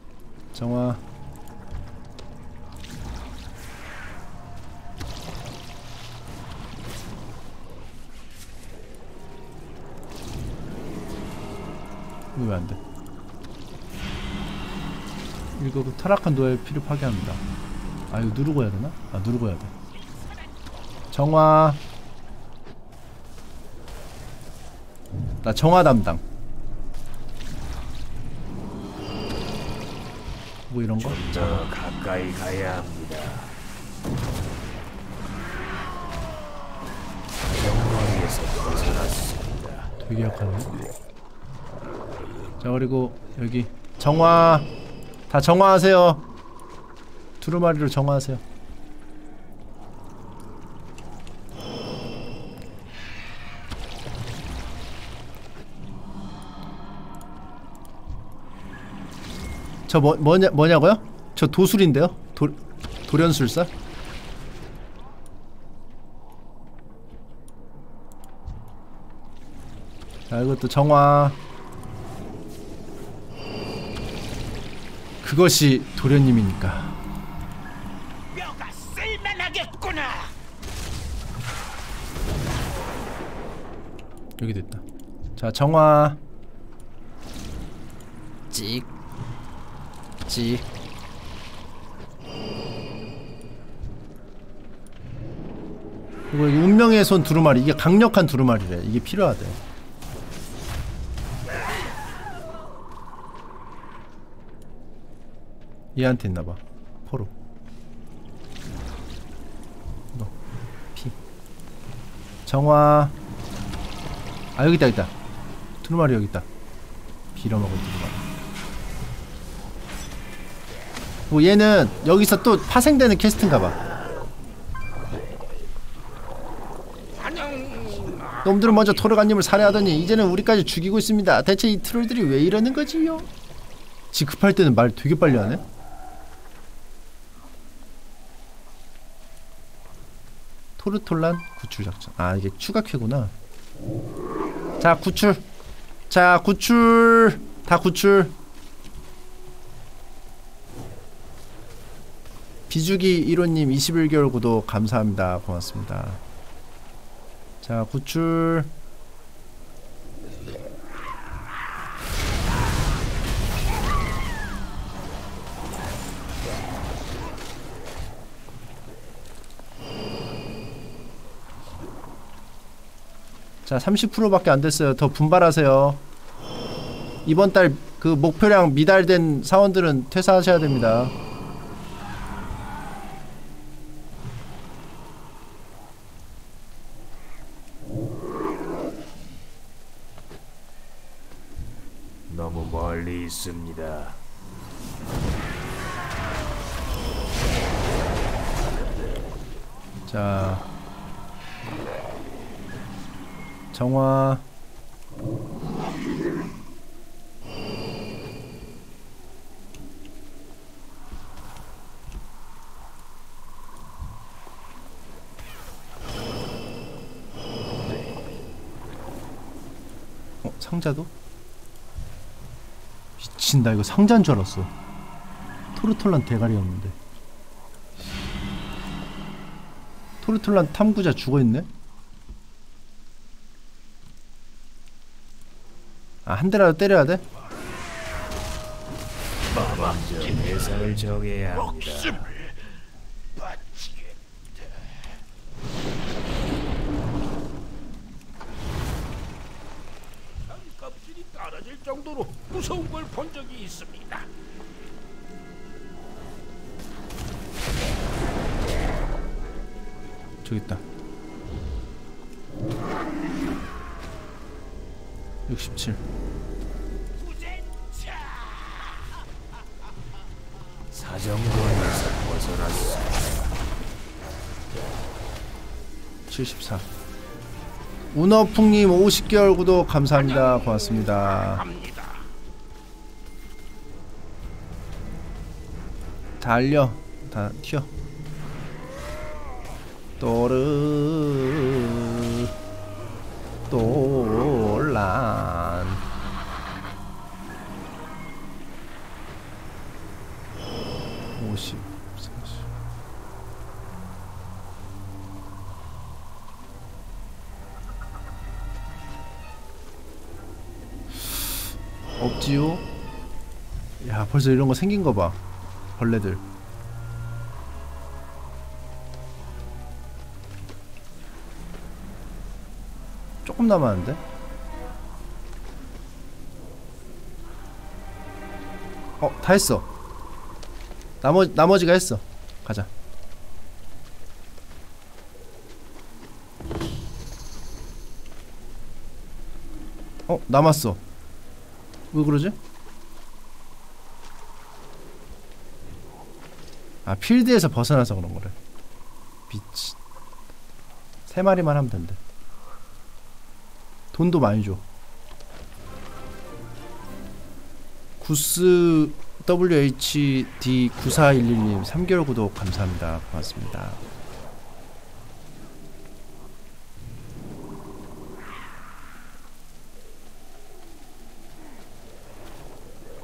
이거 왜 안 돼? 이거 타락한 노예의 피를 파괴합니다. 아 이거 누르고 해야 되나? 아 누르고 해야 돼. 정화. 나 정화 담당. 뭐 이런 거? 더 가까이 가야 합니다. 영광에서 벗어났습니다. 되게 약하네. 자 그리고 여기 정화. 다 정화하세요. 두루마리로 정화하세요. 저 뭐냐고요? 저 도술인데요? 돌연술사? 자, 이것도 정화. 그것이 도련님이니까. 뼈가 쓸만하겠구나. 여기도 있다. 자, 정화. 찍. 찍. 그리고 이 운명의 손 두루마리. 이게 강력한 두루마리래. 이게 필요하대. 얘한테 있나봐. 포로. 너. 피. 정화. 아, 여기 있다, 여기 있다. 두루마리 여기 있다. 빌어먹은 두루마리. 뭐 얘는 여기서 또 파생되는 퀘스트인가봐. 놈들은 먼저 토르가님을 살해하더니 이제는 우리까지 죽이고 있습니다. 대체 이 트롤들이 왜 이러는 거지요? 지 급할 때는 말 되게 빨리 하네. 토르톨란 구출 작전. 아, 이게 추가 쾌구나. 자, 구출. 자, 구출. 다 구출. 비주기 1호님 21개월 구독 감사합니다. 고맙습니다. 자, 구출. 자, 30%밖에 안 됐어요. 더 분발하세요. 이번 달 그 목표량 미달된 사원들은 퇴사하셔야 됩니다. 너무 멀리 있습니다. 자, 정화. 상자도? 미친, 나 이거 상자인 줄 알았어. 토르톨란 대가리였는데. 토르톨란 탐구자 죽어있네? 아, 한 대라도 때려야 돼? 먼저 대상을 정해야 합니다. 껍질이 떨어질 정도로 무서운 걸 본 적이 있습니다. 저기 있다. 67. 사정거리에서 벗어났습니다. 74. 운어풍님 50개월 구독 감사합니다. 고맙습니다. 달려. 다 튀어. 또르 또란. 없지요? 야, 벌써 이런 거 생긴 거 봐. 벌레들. 조금 남았는데? 다 했어. 나머지가 했어. 가자. 남았어. 왜 그러지? 아, 필드에서 벗어나서 그런 거래. 미친. 3마리만 하면 된대. 돈도 많이 줘. 구스 WHD9411님 3개월 구독 감사합니다. 고맙습니다.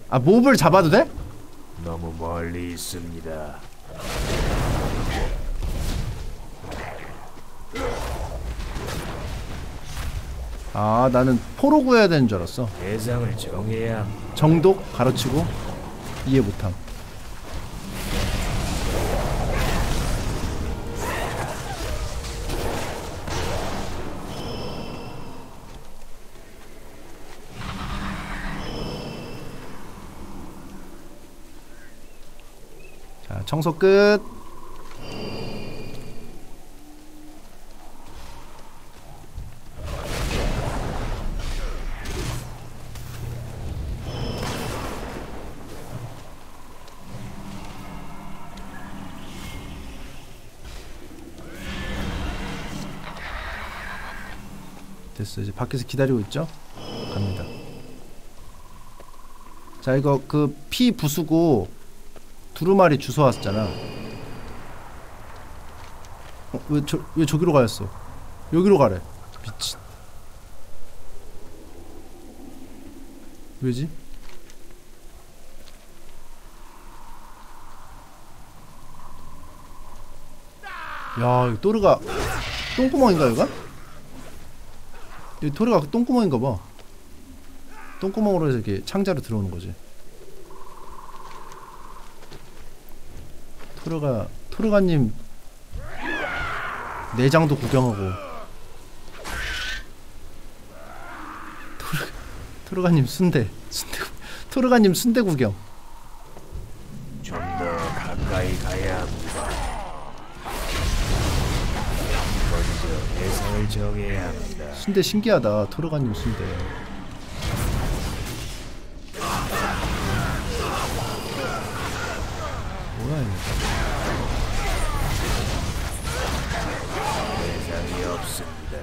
아 몹을 잡아도 돼? 너무 멀리 있습니다. 아 나는 포로 구해야 되는 줄 알았어. 대상을 정해야 정독 가르치고 이해 못함. 자 청소 끝. 됐어. 이제 밖에서 기다리고 있죠? 갑니다. 자 이거 그 피 부수고 두루마리 주워 왔잖아. 왜 저기로 가였어? 여기로 가래. 미친. 왜지? 야 이거 또르가 똥구멍인가 여기가? 여기 토르가 똥구멍인가봐. 똥구멍으로 해서 이렇게 창자로 들어오는 거지. 토르가님 내장도 구경하고. 토르가님 순대 토르가님 순대 구경. 좀 더 가까이 가야 합니다. 먼저 대상을 정해야 합니다. 순대 신기하다. 토르가님 순대. 뭐야 이거. 대상이 없습니다.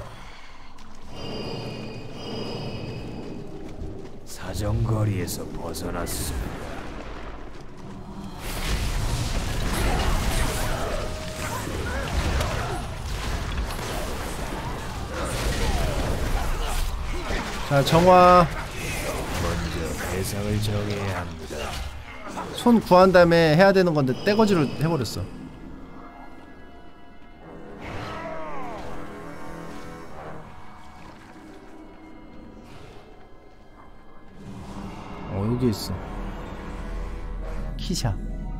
사정거리에서 벗어났습니다. 자 정화. 먼저 대상을 정해야 합니다. 손 구한 다음에 해야 되는 건데 떼거지로 해버렸어. 여기 있어. 키샤.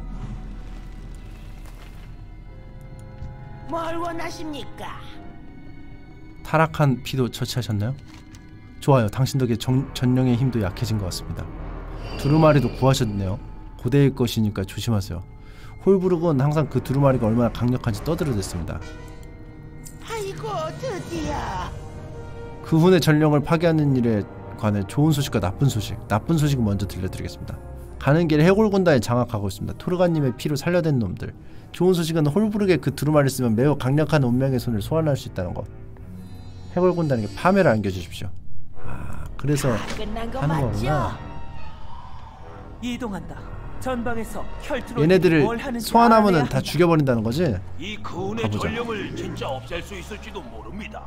뭘 원하십니까? 타락한 피도 처치하셨나요? 좋아요. 당신 덕에 전령의 힘도 약해진 것 같습니다. 두루마리도 구하셨네요. 고대일 것이니까 조심하세요. 홀브룩은 항상 그 두루마리가 얼마나 강력한지 떠들어댔습니다. 아이고 드디어. 그 훈의 전령을 파괴하는 일에 관해 좋은 소식과 나쁜 소식. 나쁜 소식은 먼저 들려드리겠습니다. 가는 길에 해골 군단이 장악하고 있습니다. 토르가님의 피로 살려낸 놈들. 좋은 소식은 홀브룩의 그 두루마리를 쓰면 매우 강력한 운명의 손을 소환할 수 있다는 것. 해골 군단에게 파멸을 안겨주십시오. 아, 그래서 끝난 거 하는 맞죠? 거구나. 이동한다. 전방에서 혈투로 얘네들을 뭘 하는지 소환하면은 알아야 다 한다. 죽여버린다는 거지? 이 그운의 가보자. 전령을 진짜 없앨 수 있을지도 모릅니다.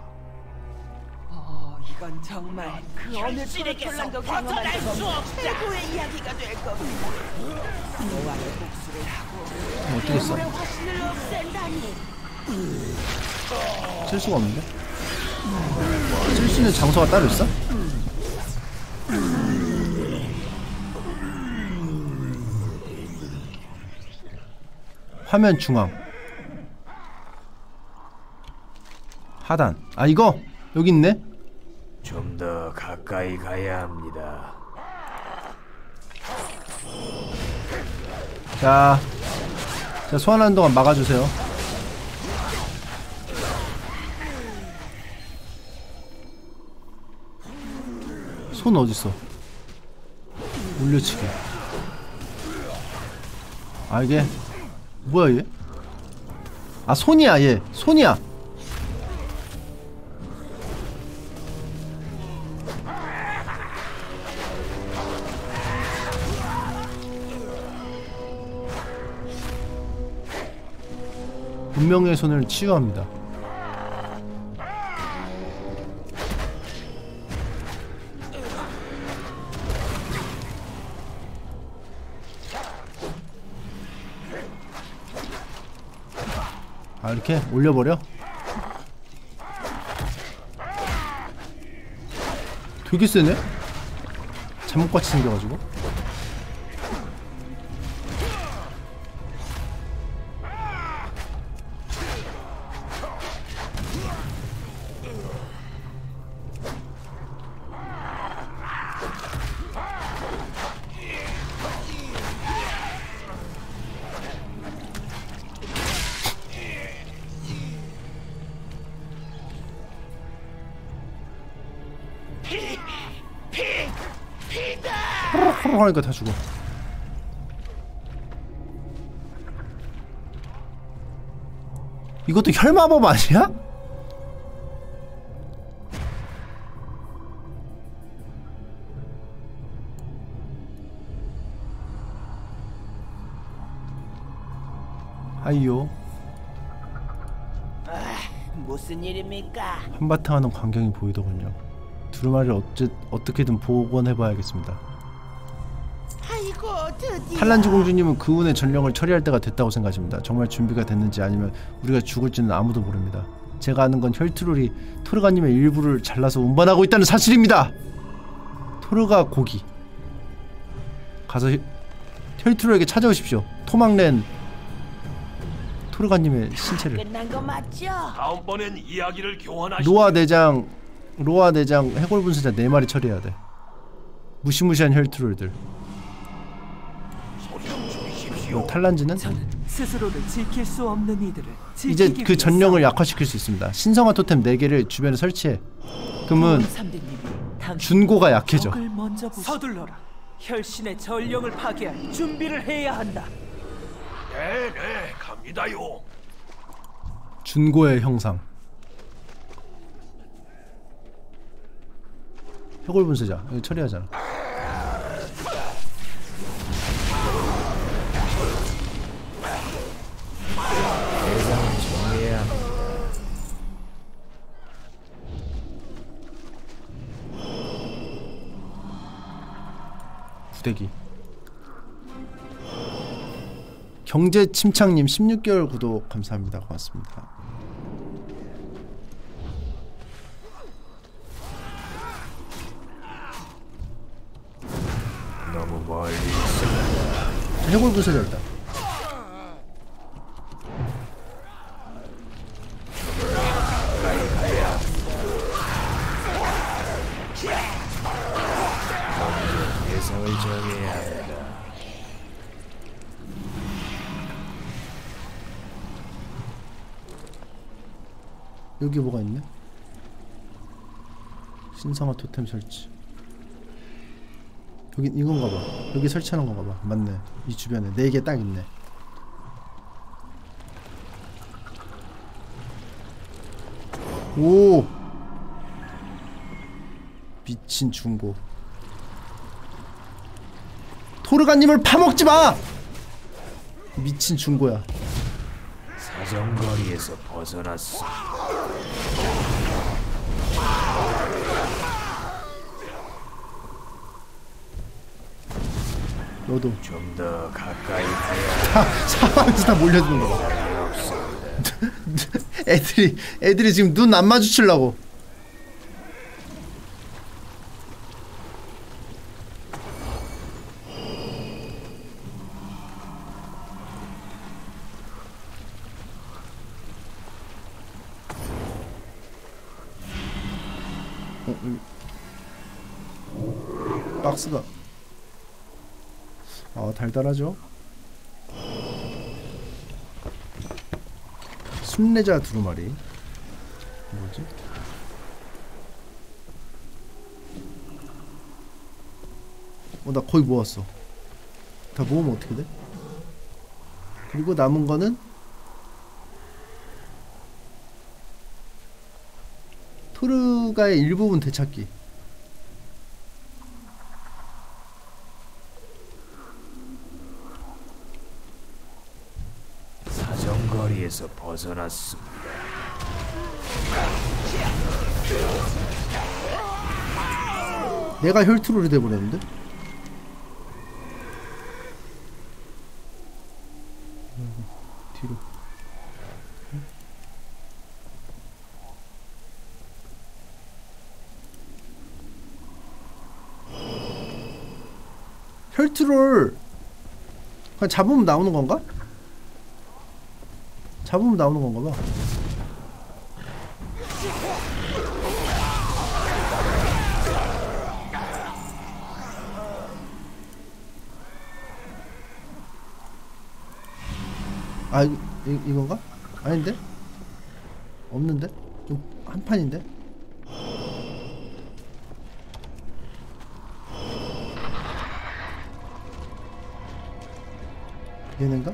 이건 정말 그 어느 쫄쫄랑도 경험한 적 없는 최고의 이야기가 될 겁니다. 노아의 복수를 하고 어떻게 써? 최고의 화신을 없앤다니. 쓸 수가 없는데? 쓸 수 있는 장소가 따로 있어? 화면 중앙 하단. 아 이거? 여기 있네? 좀 더 가까이 가야 합니다. 자 소환하는 동안 막아주세요. 손 어딨어? 올려치기. 아 이게 뭐야 얘? 아 손이야 얘. 손이야. 운명의 손을 치유합니다. 아 이렇게 올려버려? 되게 세네? 잘못같이 생겨가지고. 하니까 다 죽어. 이것도 혈마법 아니야? 아이요. 무슨 일입니까? 한바탕 하는 광경이 보이더군요. 두루마리를 어떻게든 복원해봐야겠습니다. 아이고 드디어. 한란주 공주님은 그운의 전령을 처리할 때가 됐다고 생각하십니다. 정말 준비가 됐는지 아니면 우리가 죽을지는 아무도 모릅니다. 제가 아는 건 혈트롤이 토르가님의 일부를 잘라서 운반하고 있다는 사실입니다. 토르가 고기. 가서 혈트롤에게 찾아오십시오. 토막낸 토르가님의 신체를. 끝난 거 맞죠? 다음번엔 이야기를 교환하시. 로아 대장 해골 분쇄자 4마리 처리해야 돼. 무시무시한 혈트롤들. 탈란지는 스스로를 지킬 수 없는 이들을 이제 그 전령을 약화시킬 수 있습니다. 신성화 토템 4개를 주변에 설치해. 그러면 준고가 약해져. 서둘러라. 혈신의 전령을 파괴할 준비를 해야 한다. 네네 갑니다요. 준고의 형상. 해골 분쇄자 이거 처리하잖아. 부대기. 경제침착님 16개월 구독 감사합니다. 고맙습니다. 너무 멀리 있어. 해골 분쇄자 일단. 예상을 정해야 한다. 여기 뭐가 있네? 신성화 토템 설치. 여기 이건가 봐. 여기 설치하는 건가 봐. 맞네. 이 주변에 4개 딱 있네. 오! 미친 중고. 토르가님을 파먹지 마! 미친 중고야. 사정거리에서 벗어났어. 너도 좀 더 가까이 가야. 사방에서 다 몰려드는 거 봐. 애들이 지금 눈 안 마주치려고. 박스가 달달하죠? 순례자 두루마리. 뭐지? 나 거의 모았어. 다 모으면 어떻게 돼? 그리고 남은 거는 토르가의 일부분 되찾기. 사정거리에서 벗어났습니다. 내가 혈트롤이 돼버렸는데? 뒤로. 혈트롤 그냥 잡으면 나오는 건가? 잡으면 나오는 건가 봐. 아 이건가? 아닌데? 없는데? 한 판인데? 얘는가?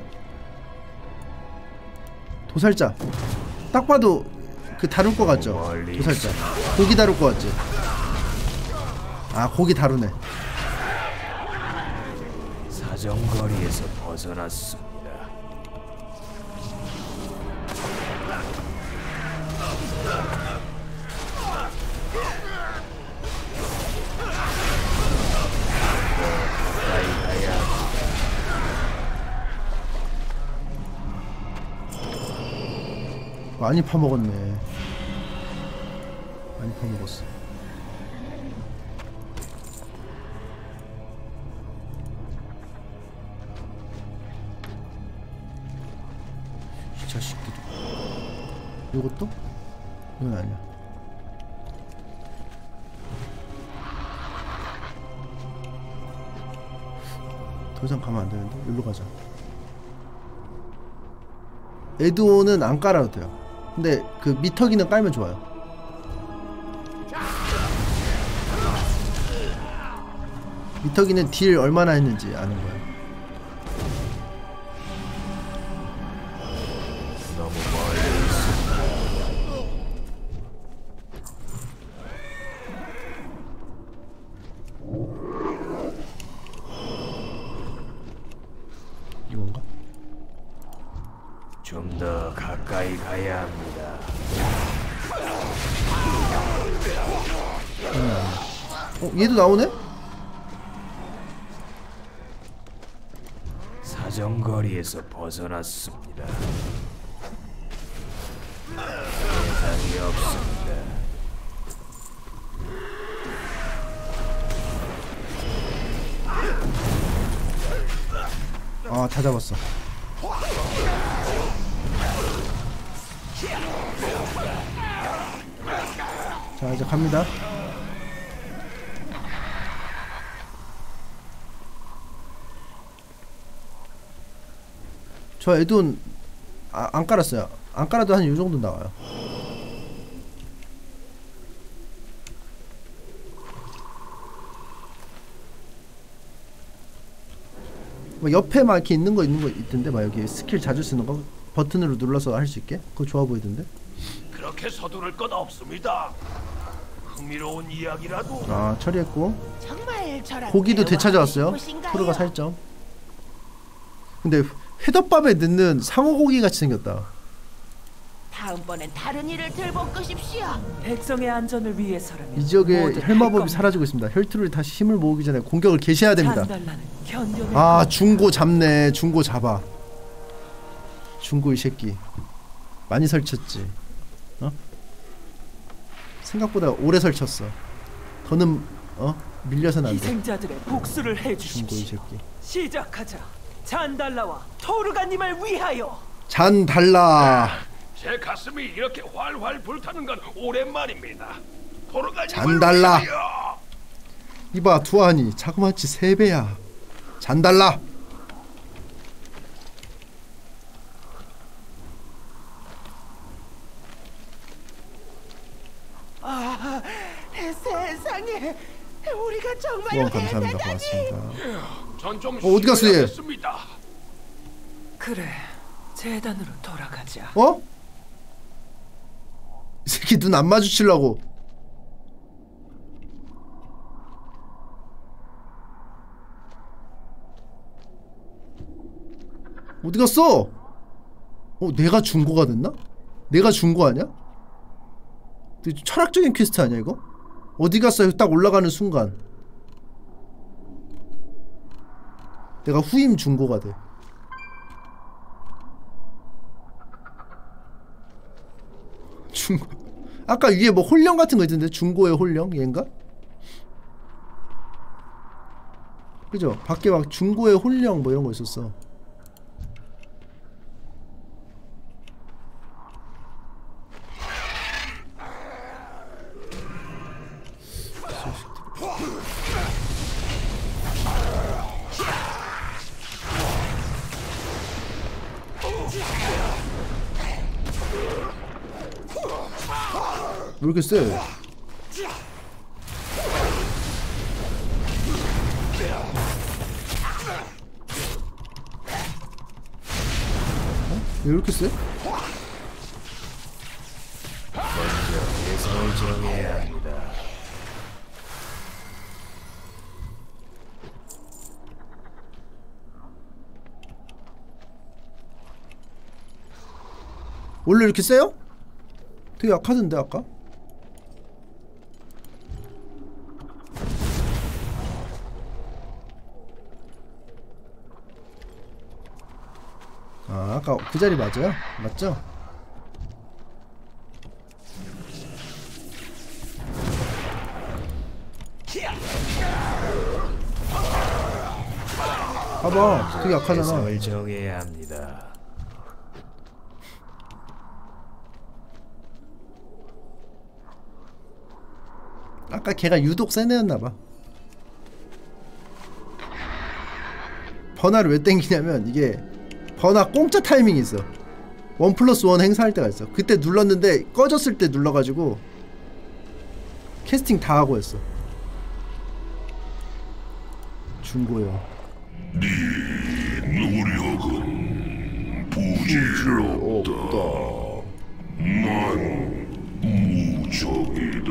도살자. 딱 봐도 그 다룰 것 같죠? 도살자. 고기 다룰 것 같지? 아 고기 다루네. 사정거리에서 벗어났습니다. 많이 파먹었네. 많이 파먹었어. 이 자식들이. 이것도? 이건 아니야. 더 이상 가면 안 되는데? 여기로 가자. 에드온은 안 깔아도 돼요. 근데 그 미터기는 깔면 좋아요. 미터기는 딜 얼마나 했는지 아는 거예요. 너무 멀리 있습니다. 이건가? 좀 더 가까이 가야 합니다. 얘도 나오네? 사정거리에서 벗어났습니다. 대상이 없습니다. 아, 다 잡았어. 자, 이제 갑니다. 저 에드온 안 깔았어요. 안 깔아도 한 요정도 나와요. 뭐 옆에 막 이렇게 있는 거 있던데, 막 여기 스킬 자주 쓰는 거 버튼으로 눌러서 할 수 있게. 그거 좋아 보이던데. 그렇게 서두를 것 없습니다. 흥미로운 이야기라도. 아, 처리했고. 정말 저랑 고기도 되찾아왔어요. 보신가요? 프로가 살점. 근데 회덮밥에 넣는 상어고기 같이 생겼다. 다음번엔 다른 일을 들고 끄십시오. 백성의 안전을 위해서라면 이 지역에 뭐든 할 혈마법이 겁니다. 사라지고 있습니다. 혈트롤이 다시 힘을 모으기 전에 공격을 개시해야 됩니다. 잔달라는 견뎌낼 아, 중고 잡네. 중고 잡아. 중고 이 새끼 많이 설쳤지. 어? 생각보다 오래 설쳤어. 더는 밀려서는 안 돼. 희생자들의 복수를 중고 이 해주십시오. 새끼. 시작하자. 잔달라와 토르가님을 위하여. 잔달라. 제 가슴이 이렇게 활활 불타는 건 오랜만입니다. 도로가님을 잔달라. 위하여! 이봐, 두한이 자그마치 3배야. 잔달라. 아, 세상에 우리가 정말 후원 감사합니다. 고맙습니다. 전좀 어디 갔어, 얘? 쉬어야겠습니다. 그래, 재단으로 돌아가자. 어? 이 새끼 눈 안 마주치려고. 어디 갔어? 내가 중고가 됐나? 내가 중고 아니야? 되게 철학적인 퀘스트 아니야 이거? 어디 갔어? 딱 올라가는 순간 내가 후임 중고가 돼. 중고. 아까 위에 뭐 홀령 같은 거 있던데? 중고의 홀령? 얘인가? 그죠? 밖에 막 중고의 혼령 뭐 이런 거 있었어. 왜 이렇게 세? 어? 왜 이렇게 세? 먼저 대상을 정해야 합니다. 원래 이렇게 세요? 되게 약하던데 아까? 아, 아까 그 자리 맞아요? 맞죠? 봐봐, 되게 약하잖아. 대상을 정해야 합니다. 아까 걔가 유독 센 애였나봐. 번화를 왜 땡기냐면 이게 번화 공짜 타이밍이 있어. 1+1 행사할 때가 있어. 그때 눌렀는데 꺼졌을 때 눌러가지고 캐스팅 다 하고 했어. 중고요. 노력은 부질없다. 난 무적이다.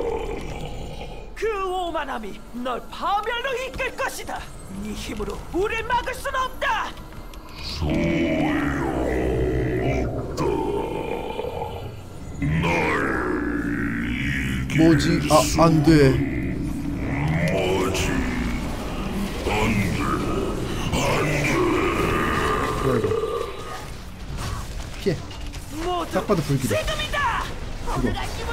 그 오만함이 널 파멸로 이끌 것이다. 네 힘으로 우릴 막을 수는 없다. 소용없다. 날 뭐지? 아, 안 돼. 뭐지? 안 돼. 뭐야 이거? 피해. 모두 딱 봐도 불길해. 지금이다. 이거.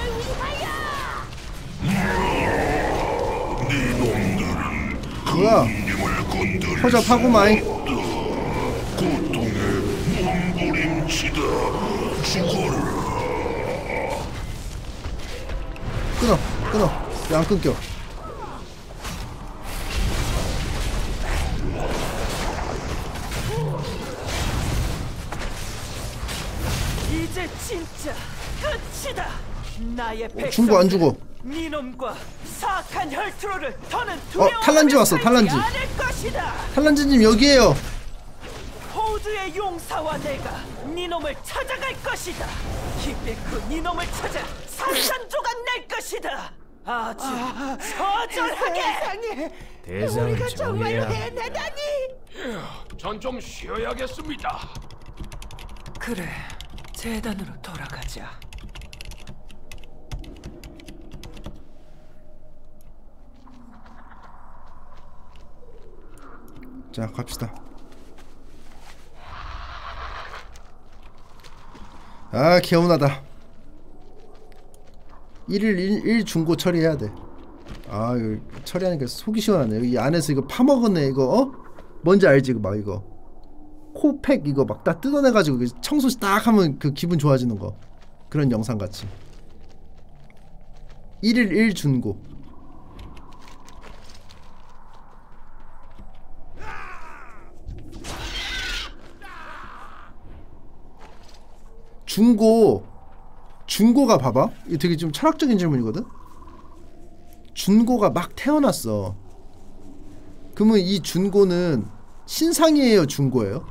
뭐야? 님을 건드릴 허접하구마잉. 고통에 몸부림치다. 죽어라. 끊어, 끊어. 왜 안 끊겨? 이제 진짜 끝이다. 나의 중고 안 죽어. 니놈과 사악한 혈투로를 더는 두려워하며 탈란지 왔어, 탈란지. 살지 않을 것이다. 탈란지님 여기에요. 호주의 용사와 내가 니놈을 찾아갈 것이다. 기필코 니놈을 찾아 산산조각 낼 것이다. 아주 처절하게. 대상을 정해야 합니다. 전 좀 쉬어야겠습니다. 그래, 재단으로 돌아가자. 자, 갑시다. 아, 개운하다. 1일 1 중고 처리해야 돼. 아, 이거 처리하니까 속이 시원하네. 여기 안에서 이거 파먹은 애 이거 어? 뭔지 알지? 이거 막 이거 코팩 이거 막 다 뜯어내가지고 청소 딱 하면 그 기분 좋아지는 거. 그런 영상 같이. 1일 1 중고. 중고가 봐봐. 이거 되게 좀 철학적인 질문이거든. 준고가 막 태어났어. 그러면 이 준고는 신상이에요, 중고예요?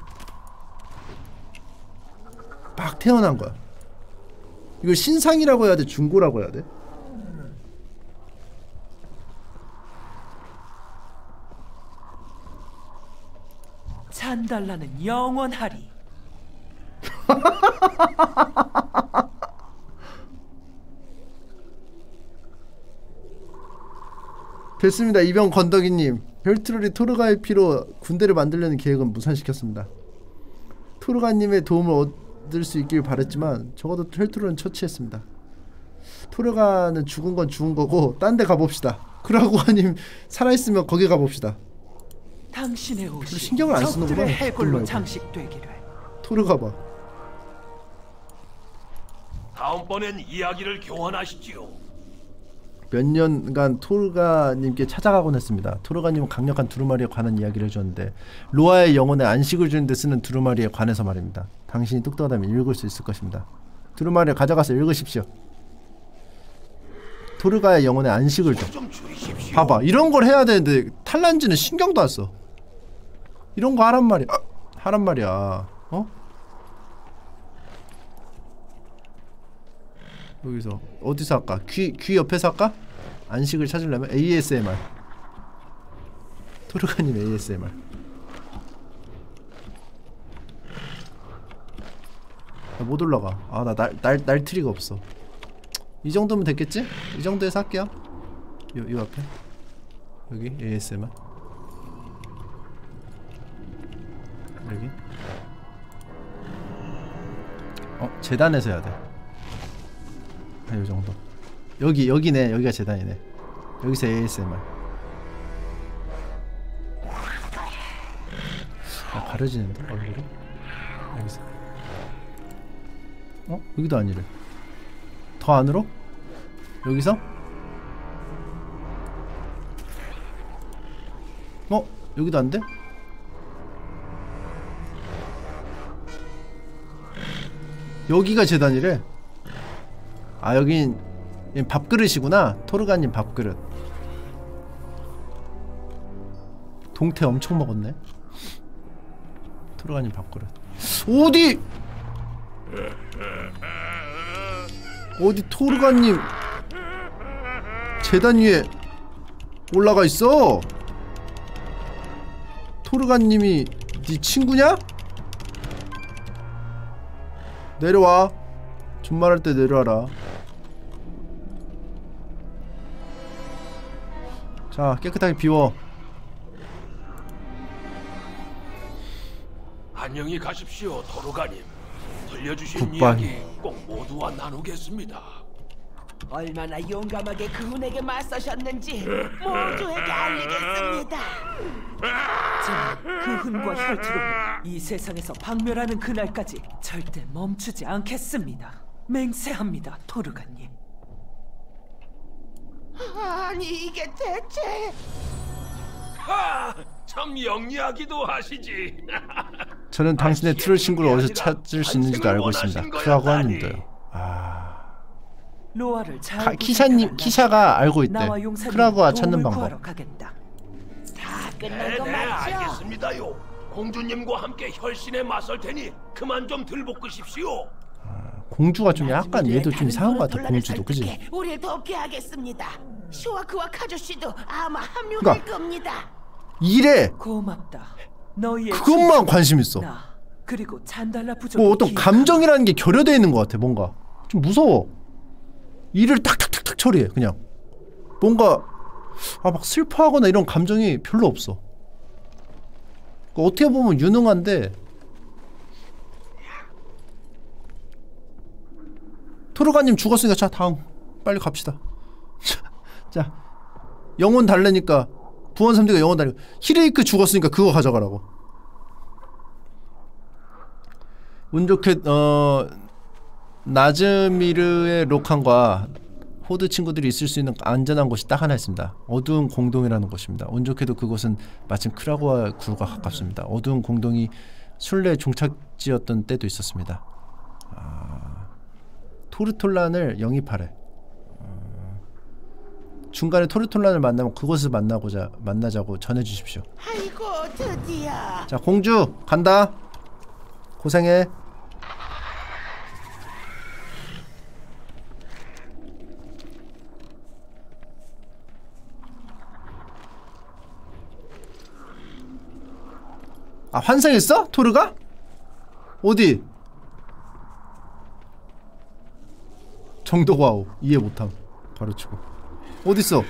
막 태어난 거야. 이걸 신상이라고 해야 돼, 중고라고 해야 돼? 잔달라는 영원하리. 됐습니다. 이병 건더기님. 벨트롤이 토르가의 피로 군대를 만들려는 계획은 무산시켰습니다. 토르가님의 도움을 얻을 수 있길 바랬지만 적어도 벨트롤은 처치했습니다. 토르가는 죽은 건 죽은 거고 딴 데 가봅시다. 크라고아님 살아있으면 거기 가봅시다. 당신의 옷이 신경을 안 쓰는구나. 적들의 해골로 말고. 장식되기를. 토르가 봐. 다음번엔 이야기를 교환하시지요. 몇 년간 토르가님께 찾아가곤 했습니다. 토르가님은 강력한 두루마리에 관한 이야기를 해줬는데 로아의 영혼에 안식을 주는데 쓰는 두루마리에 관해서 말입니다. 당신이 똑똑하다면 읽을 수 있을 것입니다. 두루마리를 가져가서 읽으십시오. 토르가의 영혼에 안식을 줘. 좀 줄이십시오. 봐봐, 이런 걸 해야 되는데 탈란지는 신경도 안 써. 이런 거 하란 말이야. 하란 말이야. 어? 여기서 어디서 할까? 귀 옆에서 할까? 안식을 찾으려면 ASMR. 토르가님 ASMR. 나 못 올라가. 아, 나 날트리가 없어. 이 정도면 됐겠지? 이 정도에서 할게요. 요 앞에 여기 ASMR. 여기. 재단에서 해야 돼. 요 정도. 여기네. 여기가 재단이네. 여기서 ASMR. 가려지는데 얼굴이? 여기서. 여기도 아니래. 더 안으로? 여기서? 여기도 안 돼? 여기가 재단이래. 아, 여긴 밥그릇이구나. 토르가님 밥그릇. 동태 엄청 먹었네. 토르가님 밥그릇. 어디 토르가님 재단 위에 올라가 있어? 토르가님이 네 친구냐? 내려와. 존말할 때 내려와라. 자, 깨끗하게 비워. 안녕히 가십시오, 토르가님. 들려주신 굿바이. 이야기 꼭 모두와 나누겠습니다. 얼마나 용감하게 그분에게 맞서셨는지 모두에게 알리겠습니다. 저는 그훈과 혈투로 이 세상에서 박멸하는 그날까지 절대 멈추지 않겠습니다. 맹세합니다, 토르가님. 아니 이게 대체... 참 영리하기도 하시지. 저는 당신의 트롤 친구를 어디서 찾을 수 있는지도 알고 있습니다. 크라고아님도요. 로아를 잘 키샤가 알고 있대. 크라고아 찾는 방법. 다 끝난 거 네, 맞죠? 알겠습니다요. 공주님과 함께 혈신에 맞설 테니 그만 좀 들볶으십시오. 공주가 좀 약간 얘도 좀 이상한 것 같아. 공주도, 그지? 우리를 돕게 하겠습니다. 쇼아크와 카조씨도 아마 합류할 그러니까 겁니다. 이래. 고맙다. 너희의 그것만 관심 있어. 나 그리고 잔달라 부족. 뭐 어떤 감정이라는 게 결여되어 있는 것 같아. 뭔가 좀 무서워. 일을 탁탁탁탁 처리해. 그냥 뭔가 막 슬퍼하거나 이런 감정이 별로 없어. 그러니까 어떻게 보면 유능한데. 토르가님 죽었으니까 자, 다음 빨리 갑시다. 자, 영혼 달래니까 부원 3D가 영혼 달래고, 히레이크 죽었으니까 그거 가져가라고. 운 좋게 나즈미르의 로칸과 호드 친구들이 있을 수 있는 안전한 곳이 딱 하나 있습니다. 어두운 공동이라는 곳입니다. 운 좋게도 그곳은 마침 크라고아 굴과 가깝습니다. 어두운 공동이 순례 종착지였던 때도 있었습니다. 토르톨란을 영입하래. 중간에 토르톨란을 만나면 그곳에서 만나자고 전해주십시오. 아이고 드디어. 자, 공주 간다. 고생해. 아, 환생했어? 토르가? 어디? 정도과오 이해 못함. 가르치고 어딨어?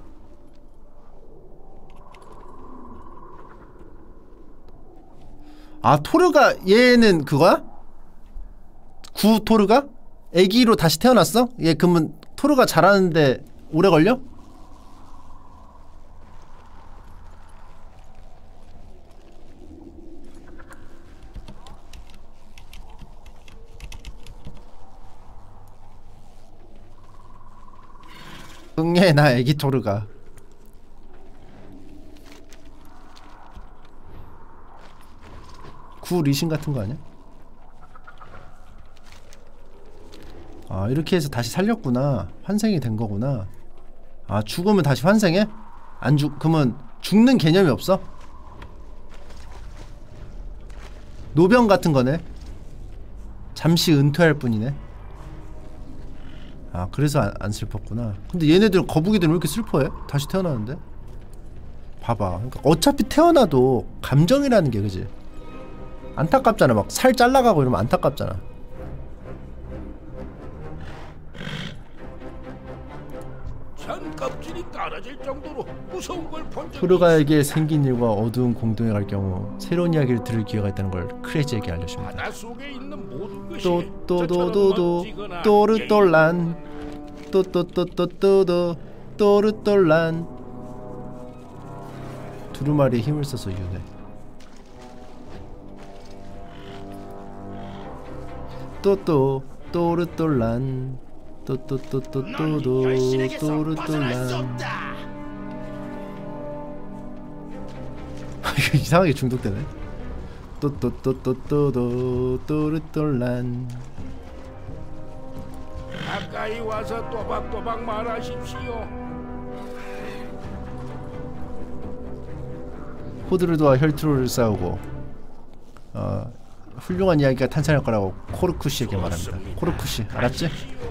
아, 토르가 얘는 그거야? 구 토르가? 애기로 다시 태어났어? 얘 그러면 토르가 자라는데 오래 걸려? 응애 나 애기 토르가. 구 리신 같은 거 아니야? 아 이렇게 해서 다시 살렸구나. 환생이 된 거구나. 아 죽으면 다시 환생해? 안 그러면 죽는 개념이 없어? 노병 같은 거네. 잠시 은퇴할 뿐이네. 아 그래서 안 슬펐구나. 근데 얘네들 거북이들은 왜 이렇게 슬퍼해? 다시 태어나는데? 봐봐. 그러니까 어차피 태어나도 감정이라는 게 그지? 안타깝잖아. 막 살 잘라가고 이러면 안타깝잖아. 전 껍질이 떨어질 정도로 무서운 걸 본 적이 토르가에게 생긴 일과 어두운 공동에 갈 경우 새로운 이야기를 들을 기회가 있다는 걸 크레이지에게 알려줍니다. 바다 속에 있는 모든 것이 또또도도도 멋지거나 또르똘란 또또또또또도 또르똘란. 두루마리에 힘을 써서 유네. 또또 또르똘란 또또또또또도 또르똘란. 이거 이상하게 중독되네. 또또또또또도 또르똘란. 가까이 와서 또박또박 말하십시오. 호드르드와 혈투를 싸우고 훌륭한 이야기가 탄생할 거라고 코르쿠시에게 말합니다. 코르쿠시 알았지?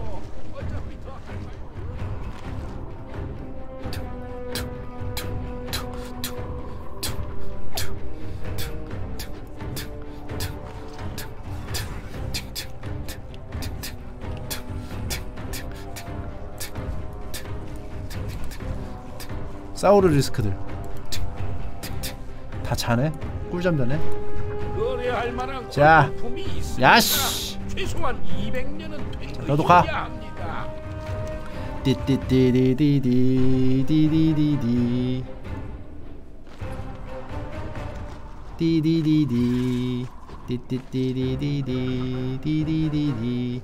사우르 리스크들 다 자네? 꿀잠 자네? 거래할 만한 자, 품이 있으니까 야씨 최소한 200년은 된 너도 가. 합니다. 띠띠띠디디디디디디디디 디디디디 띠띠띠디디디디디디디.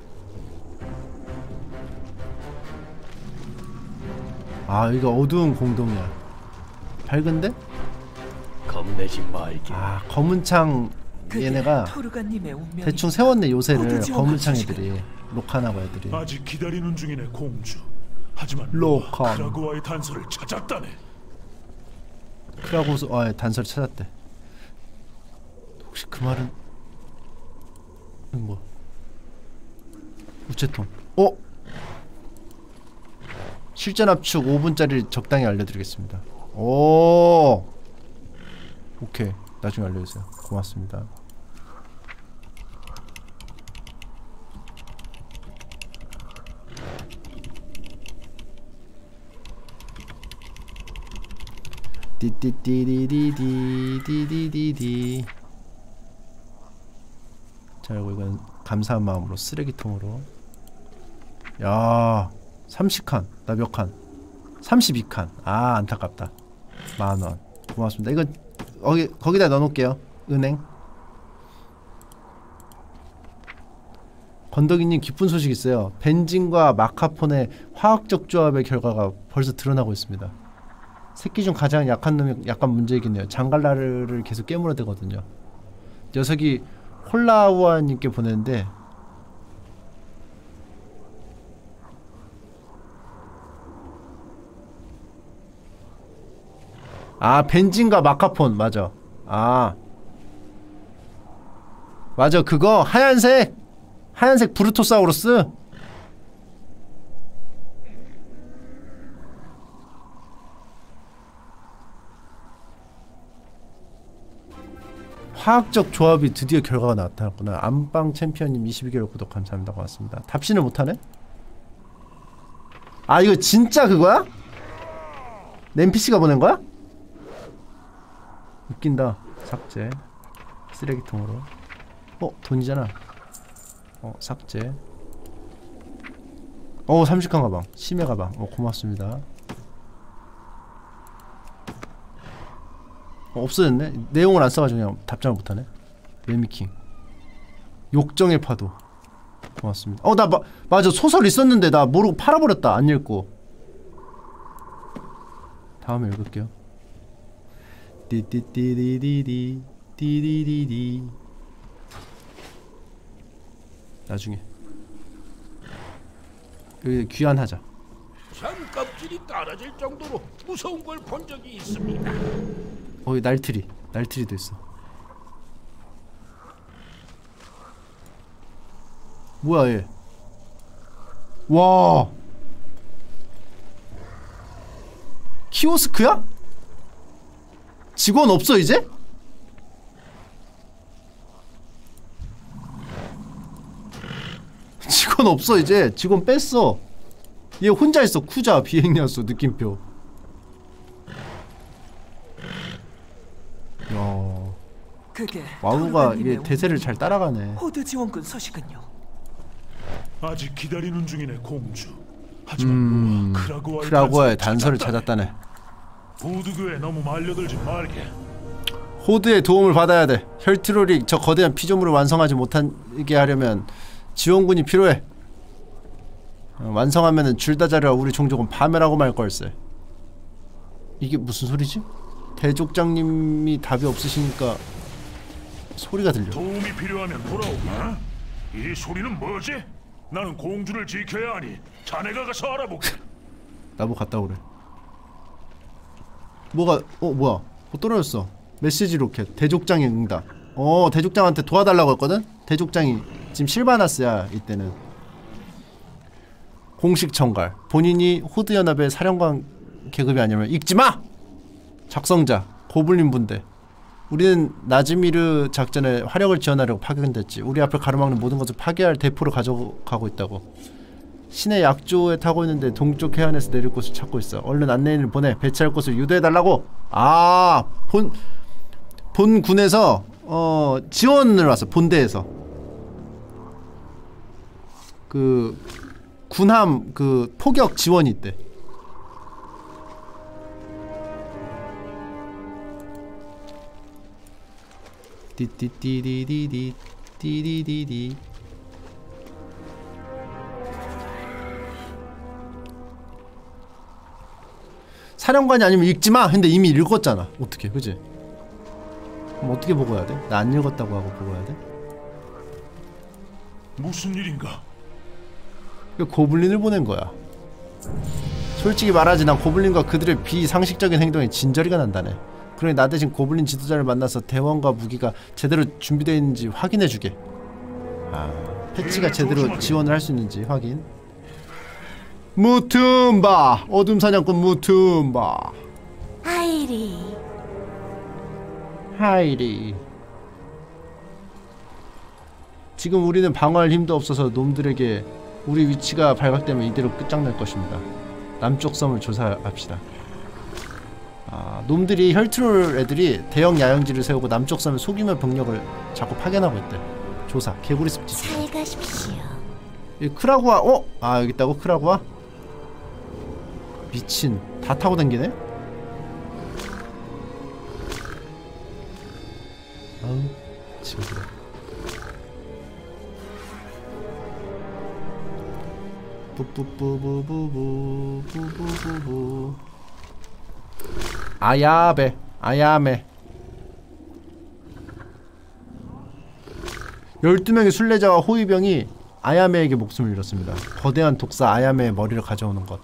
아 이거 어두운 공동이야. 밝은데? 겁내지 말게. 아 검은창 얘네가 토르가님의 운명이 대충 세웠네 요새를. 모두 검은창 지워봐 애들이 로카나고 애들이. 아직 기다리는 중이네 공주. 하지만 로칸. 크라고와의 단서를 찾았다네. 크라고스 단서를 찾았대. 혹시 그 말은 뭐 우체통. 실전 압축 5분짜리 적당히 알려드리겠습니다. 오 오케이 나중에 알려주세요. 고맙습니다. 띠띠띠디디디디디디디. 자 그리고 이건 감사한 마음으로 쓰레기통으로. 야 30칸 나 몇 칸? 32칸. 아 안타깝다. 10,000원 고맙습니다. 이거 거기다 넣어놓을게요. 은행. 건더기님 기쁜 소식 있어요. 벤진과 마카폰의 화학적 조합의 결과가 벌써 드러나고 있습니다. 새끼 중 가장 약한 놈이 약간 문제이겠네요. 장갈라를 계속 깨물어대거든요. 녀석이 홀라우아님께 보냈는데 아 벤진과 마카폰 맞아. 아 맞아 그거 하얀색 브루토사우루스. 화학적 조합이 드디어 결과가 나타났구나. 안방 챔피언님 22개월 구독 감사합니다. 고맙습니다. 답신을 못하네? 아 이거 진짜 그거야? NPC가 보낸 거야? 웃긴다. 삭제. 쓰레기통으로. 돈이잖아. 삭제. 30칸 가방. 심해 가방. 고맙습니다. 없어졌네? 내용을 안 써가지고 그냥 답장을 못하네. 매미킹. 욕정의 파도. 고맙습니다. 나 맞아 소설 있었는데 나 모르고 팔아버렸다. 안 읽고. 다음에 읽을게요. 띠띠띠디디디 디디디디. 나중에 여기 귀환하자. 산 껍질이 떨어질 정도로 무서운 걸 본 적이 있습니다. 여기 날트리도 있어. 뭐야 얘? 와, 키오스크야? 직원 없어 이제? 직원 없어 이제. 직원 뺐어. 얘 혼자 있어. 쿠자 비행야수 느낌표. 야, 그게 와우가 이게 톨가님의 대세를 잘 따라가네. 호드 지원군 소식은요? 아직 기다리는 중이네 공주. 하지만 크라고아의 단서를 찾았다네. 보드교에 너무 말려들지 말게. 호드의 도움을 받아야 돼. 혈트롤이 저 거대한 피조물을 완성하지 못하게 하려면 지원군이 필요해. 완성하면은 줄다자리와 우리 종족은 파멸하고 말 걸세. 이게 무슨 소리지? 대족장님이 답이 없으시니까 소리가 들려. 도움이 필요하면 돌아오거라. 이 소리는 뭐지? 나는 공주를 지켜야 하니 자네가 가서 알아보게. 나보고 갔다 오래. 뭐가 뭐야? 뭐 떨어졌어. 메시지 로켓. 대족장의 응답. 대족장한테 도와달라고 했거든? 대족장이 지금 실바나스야 이때는. 공식 청갈. 본인이 호드 연합의 사령관 계급이 아니면 읽지마! 작성자 고블린 분대. 우리는 나즈미르 작전에 화력을 지원하려고 파견됐지. 우리 앞을 가로막는 모든 것을 파괴할 대포를 가져가고 있다고. 신의 약조에 타고 있는데 동쪽 해안에서 내릴 곳을 찾고 있어. 얼른 안내인을 보내. 배치할 곳을 유도해달라고. 본군에서 지원을 왔어. 본대에서 그 군함 그 포격 지원이 있대. 띠띠띠디디디 띠디디디. 사령관이 아니면 읽지마! 근데 이미 읽었잖아. 어떻게 그지? 그럼 어떻게 보고 해야 돼? 나 안 읽었다고 하고 보고 해야 돼? 무슨 일인가? 고블린을 보낸 거야. 솔직히 말하지 난 고블린과 그들의 비상식적인 행동에 진저리가 난다네. 그러니 나 대신 고블린 지도자를 만나서 대원과 무기가 제대로 준비되어 있는지 확인해주게. 패치가 제대로 지원을 할 수 있는지 확인. 무툼바! 어둠 사냥꾼 무툼바. 하이리. 지금 우리는 방어할 힘도 없어서 놈들에게 우리 위치가 발각되면 이대로 끝장날 것입니다. 남쪽 섬을 조사합시다. 놈들이 혈트롤 애들이 대형 야영지를 세우고 남쪽 섬에 소규모 병력을 자꾸 파견하고 있대. 조사. 개구리 습지 조사. 잘 가십시오. 이 크라고아. 여기 있다고? 크라고아? 미친. 다 타고 댕기네? 아우 친구들. 뿌뿌뿌뿌뿌뿌뿌뿌뿌뿌. 아야베. 12명의 순례자와 호위병이 아야메에게 목숨을 잃었습니다. 거대한 독사 아야메의 머리를 가져오는 것.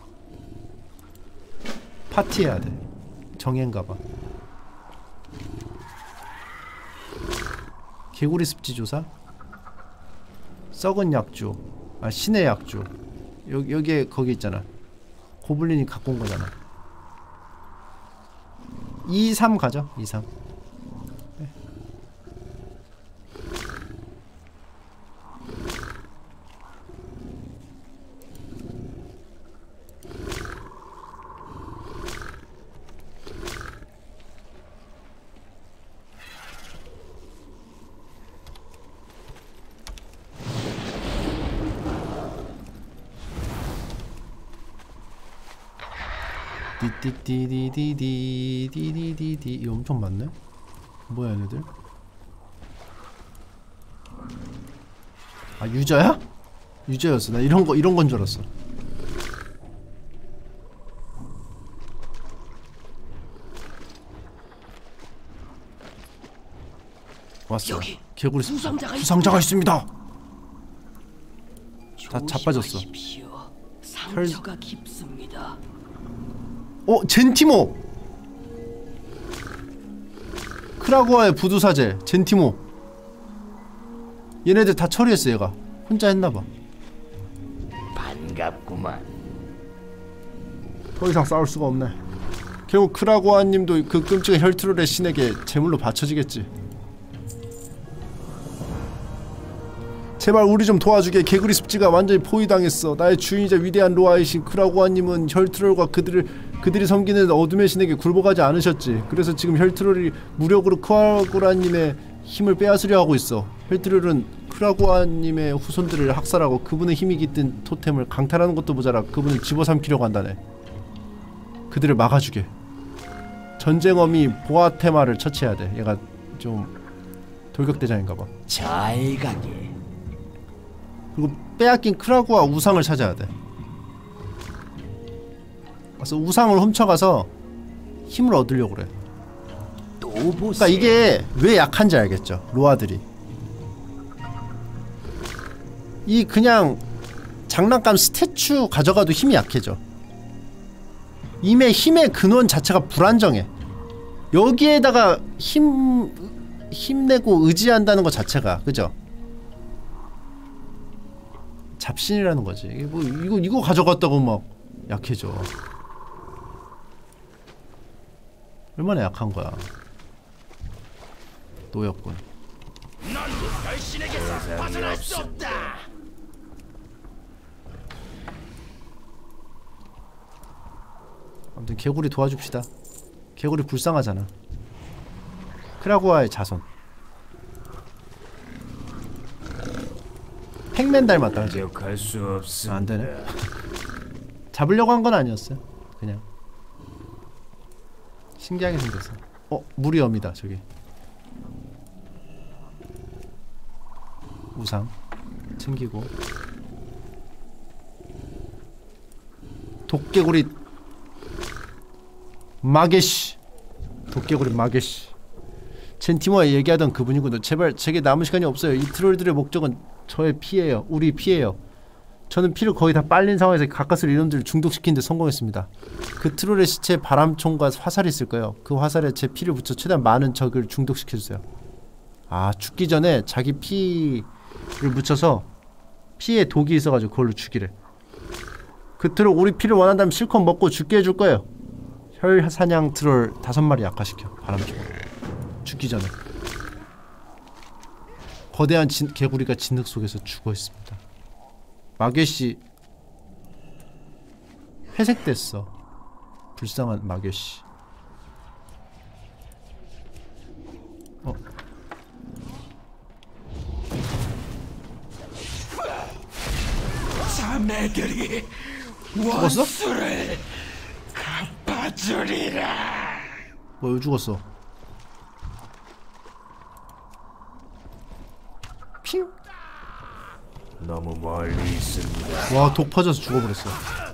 파티해야 돼. 정예인가봐. 개구리 습지 조사? 썩은 약주. 신의 약주. 여기에 거기 있잖아. 고블린이 갖고 온 거잖아. 2, 3 가죠. 2, 3. 네. 띠띠띠디디디디디디디. 이거 엄청 많네? 뭐야 얘네들? 유저야? 유저였어. 나 이런 건 줄 알았어. 왔어. 여기 개구리 부상자가 부상자가 있습니다. 다 자빠졌어. 조심하십시오. 상처가 깊습니다. 젠티모. 크라구아의 부두사제 젠티모. 얘네들 다 처리했어. 얘가 혼자 했나봐. 반갑구만. 더 이상 싸울 수가 없네. 결국 크라구아님도 그 끔찍한 혈트롤의 신에게 제물로 바쳐지겠지. 제발 우리 좀 도와주게. 개구리 습지가 완전히 포위당했어. 나의 주인이자 위대한 로아이신 크라구아님은 혈트롤과 그들이 섬기는 어둠의 신에게 굴복하지 않으셨지. 그래서 지금 혈트롤이 무력으로 크라구아님의 힘을 빼앗으려 하고 있어. 혈트롤은 크라구아님의 후손들을 학살하고 그분의 힘이 깃든 토템을 강탈하는 것도 모자라 그분을 집어삼키려고 한다네. 그들을 막아주게. 전쟁어미 보아테마를 처치해야 돼. 얘가 좀 돌격대장인가봐. 잘 가게. 그리고 빼앗긴 크라구아 우상을 찾아야 돼. 그래서 우상을 훔쳐가서 힘을 얻으려고 그래. 또 보세요. 그러니까 이게 왜 약한지 알겠죠, 로아들이. 이 그냥 장난감 스태츄 가져가도 힘이 약해져. 힘의 근원 자체가 불안정해. 여기에다가 힘내고 의지한다는 것 자체가, 그죠? 잡신이라는 거지. 이게 뭐 이거 가져갔다고 막 약해져. 얼마나 약한 거야. 노였군. 넌 결신에게서 벗어날 수 없다. 아무튼 개구리 도와줍시다. 개구리 불쌍하잖아. 크라구아의 자손. 팩맨 닮았다. 그치? 기억할 수 없습니다. 안 되네. 잡으려고 한 건 아니었어요. 그냥 신기하게 생겼어. 물이 엄이다. 저기 우상 챙기고. 도깨구리 마게시. 도깨구리 마게시. 젠티모와 얘기하던 그분이군요. 제발 제게 남은 시간이 없어요. 이 트롤들의 목적은 저의 피해요. 우리 피해요. 저는 피를 거의 다 빨린 상황에서 가까스로 이놈들을 중독시키는 데 성공했습니다. 그 트롤의 시체에 바람총과 화살이 있을 거예요. 그 화살에 제 피를 붙여 최대한 많은 적을 중독시켜주세요. 아, 죽기 전에 자기 피를 묻혀서 피에 독이 있어가지고 그걸로 죽이래. 그 트롤 우리 피를 원한다면 실컷 먹고 죽게 해줄 거예요. 혈사냥 트롤 5마리 약화시켜. 바람총. 죽기 전에. 거대한 개구리가 진흙 속에서 죽어있습니다. 마게시 회색됐어. 불쌍한 마게시. 자매들이 죽었어? 원수를 갚아주리라. 왜 죽었어? 핑! 너무 멀리 있습니다. 와, 독 퍼져서 죽어버렸어.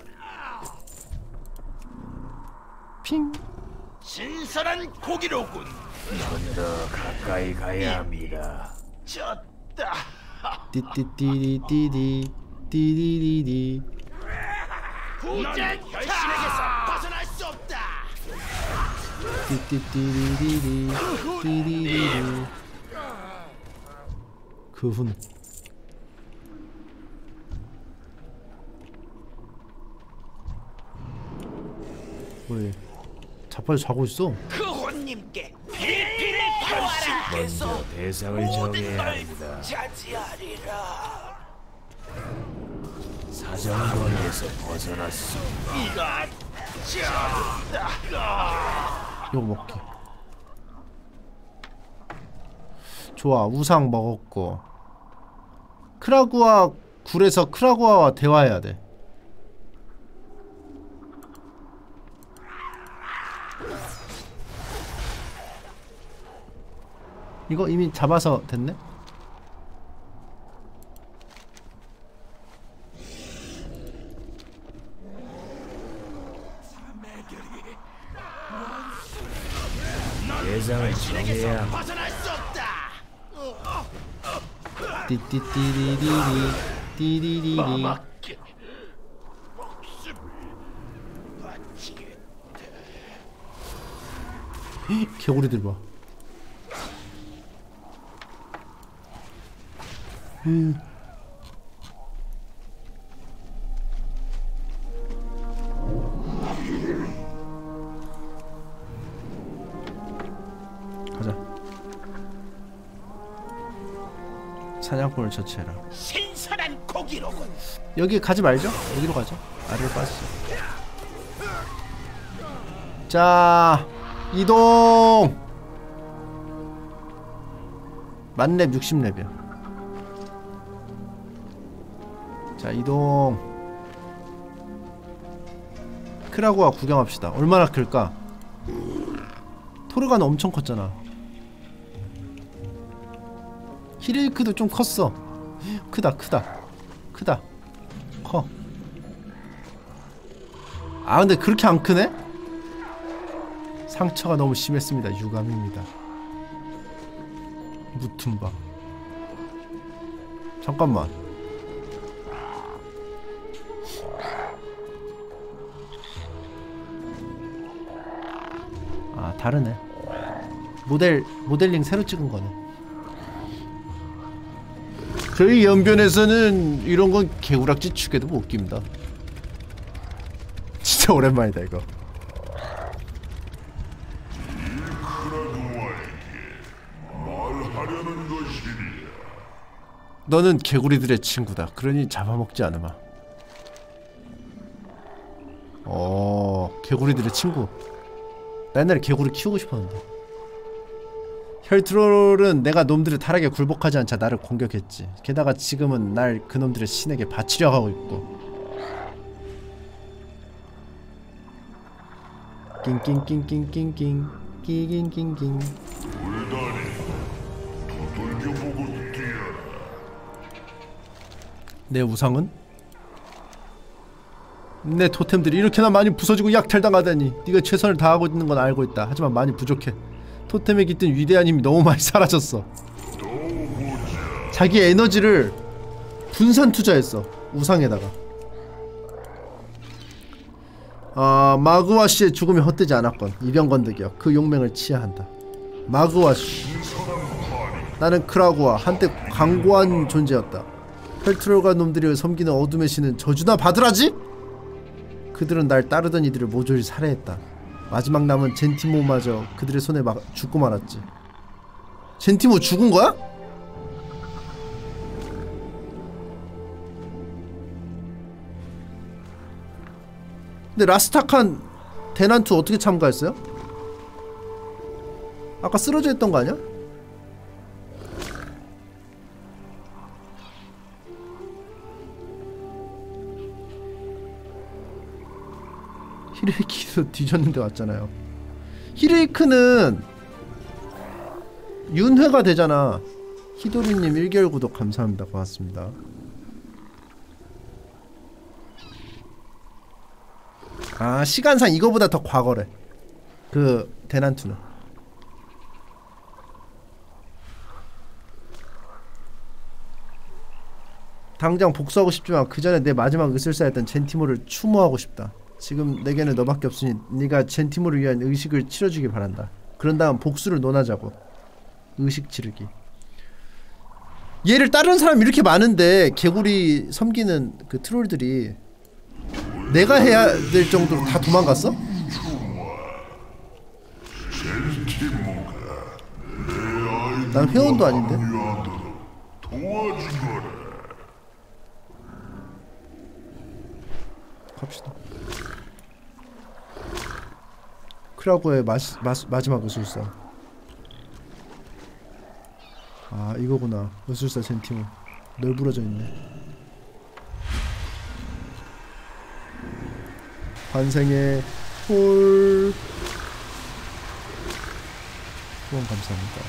핑! 신선한 고기로군. 좀 더 가까이 가야 합니다. 졌다. 띠띠띠리띠디 띠디디디. 넌 결신에게서 벗어날 수 없다. 띠띠띠리디디 띠디디디. 그훈. 왜 자빠져 자고 있어? 그 혼님께 비피를 당신께서 먼저 대상을 정해야 합니다. 차지하리라. 사정거리에서 벗어났습니다. 이건 졌다. 이거 먹게. 좋아, 우상 먹었고. 크라구아 굴에서 크라구아와 대화해야 돼. 이거 이미 잡아서 됐네? 대상을 정해야 합니다. 벗어날 수 없다. 띠띠띠리리리 띠리리리. 마마께 목숨을 바치겠다. 개구리들 봐. 가자. 사냥꾼을 처치해라. 신선한 고기로군. 여기 가지 말죠. 여기로 가죠. 아래로 빠지죠. 자, 이동. 만렙 60렙이야. 자, 이동. 크라고아 구경합시다. 얼마나 클까? 토르가는 엄청 컸잖아. 히레이크도 좀 컸어. 크다 커. 아, 근데 그렇게 안 크네? 상처가 너무 심했습니다. 유감입니다. 무툼바. 잠깐만. 아, 다르네. 모델링 새로 찍은 거네. 저희 연변에서는 이런 건 개구락지 축에도 못 깁니다. 진짜 오랜만이다 이거. 말하려는 것이리야. 너는 개구리들의 친구다. 그러니 잡아먹지 않으마. 개구리들의 친구. 나 옛날에 개구리 키우고 싶었는데. 혈트롤은 내가 놈들을 타락에 굴복하지 않자 나를 공격했지. 게다가 지금은 날 그놈들의 신에게 바치려 하고 있고. 낑낑낑낑낑낑 끼깅낑낑. 물다니 두들겨보고 뛰어라. 내 우상은? 내 토템들이 이렇게나 많이 부서지고 약탈당하다니. 네가 최선을 다하고 있는 건 알고 있다. 하지만 많이 부족해. 토템에 깃든 위대한 힘이 너무 많이 사라졌어. 자기 에너지를 분산 투자했어. 우상에다가. 마그와 씨의 죽음이 헛되지 않았건. 이병 건드기여. 그 용맹을 치야 한다. 마그와 씨. 나는 크라고와 한때 강고한 존재였다. 헬트롤과 놈들이 섬기는 어둠의 신은 저주나 받으라지? 그들은 날 따르던 이들을 모조리 살해했다. 마지막 남은 젠티모마저 그들의 손에 죽고 말았지. 젠티모 죽은 거야? 근데 라스타칸 대난투 어떻게 참가했어요? 아까 쓰러져 있던 거 아니야? 히레이키도 뒤졌는데 왔잖아요. 히레이크는 윤회가 되잖아. 히도리님 1개월 구독 감사합니다. 고맙습니다. 아, 시간상 이거보다 더 과거래. 그 대난투는. 당장 복수하고 싶지만 그 전에 내 마지막 의술사였던 젠티모를 추모하고 싶다. 지금 내게는 너밖에 없으니 네가 젠티모를 위한 의식을 치러주길 바란다. 그런 다음 복수를 논하자고. 의식 치르기. 얘를 따르는 사람이 이렇게 많은데 개구리 섬기는 그 트롤들이 내가 해야 될 정도로 다 도망갔어? 난 회원도 아닌데. 갑시다. 크라고의 마지막 의술사. 아, 이거구나. 의술사 젠티모. 널브러져 있네. 환생의 홀. 후원 감사합니다.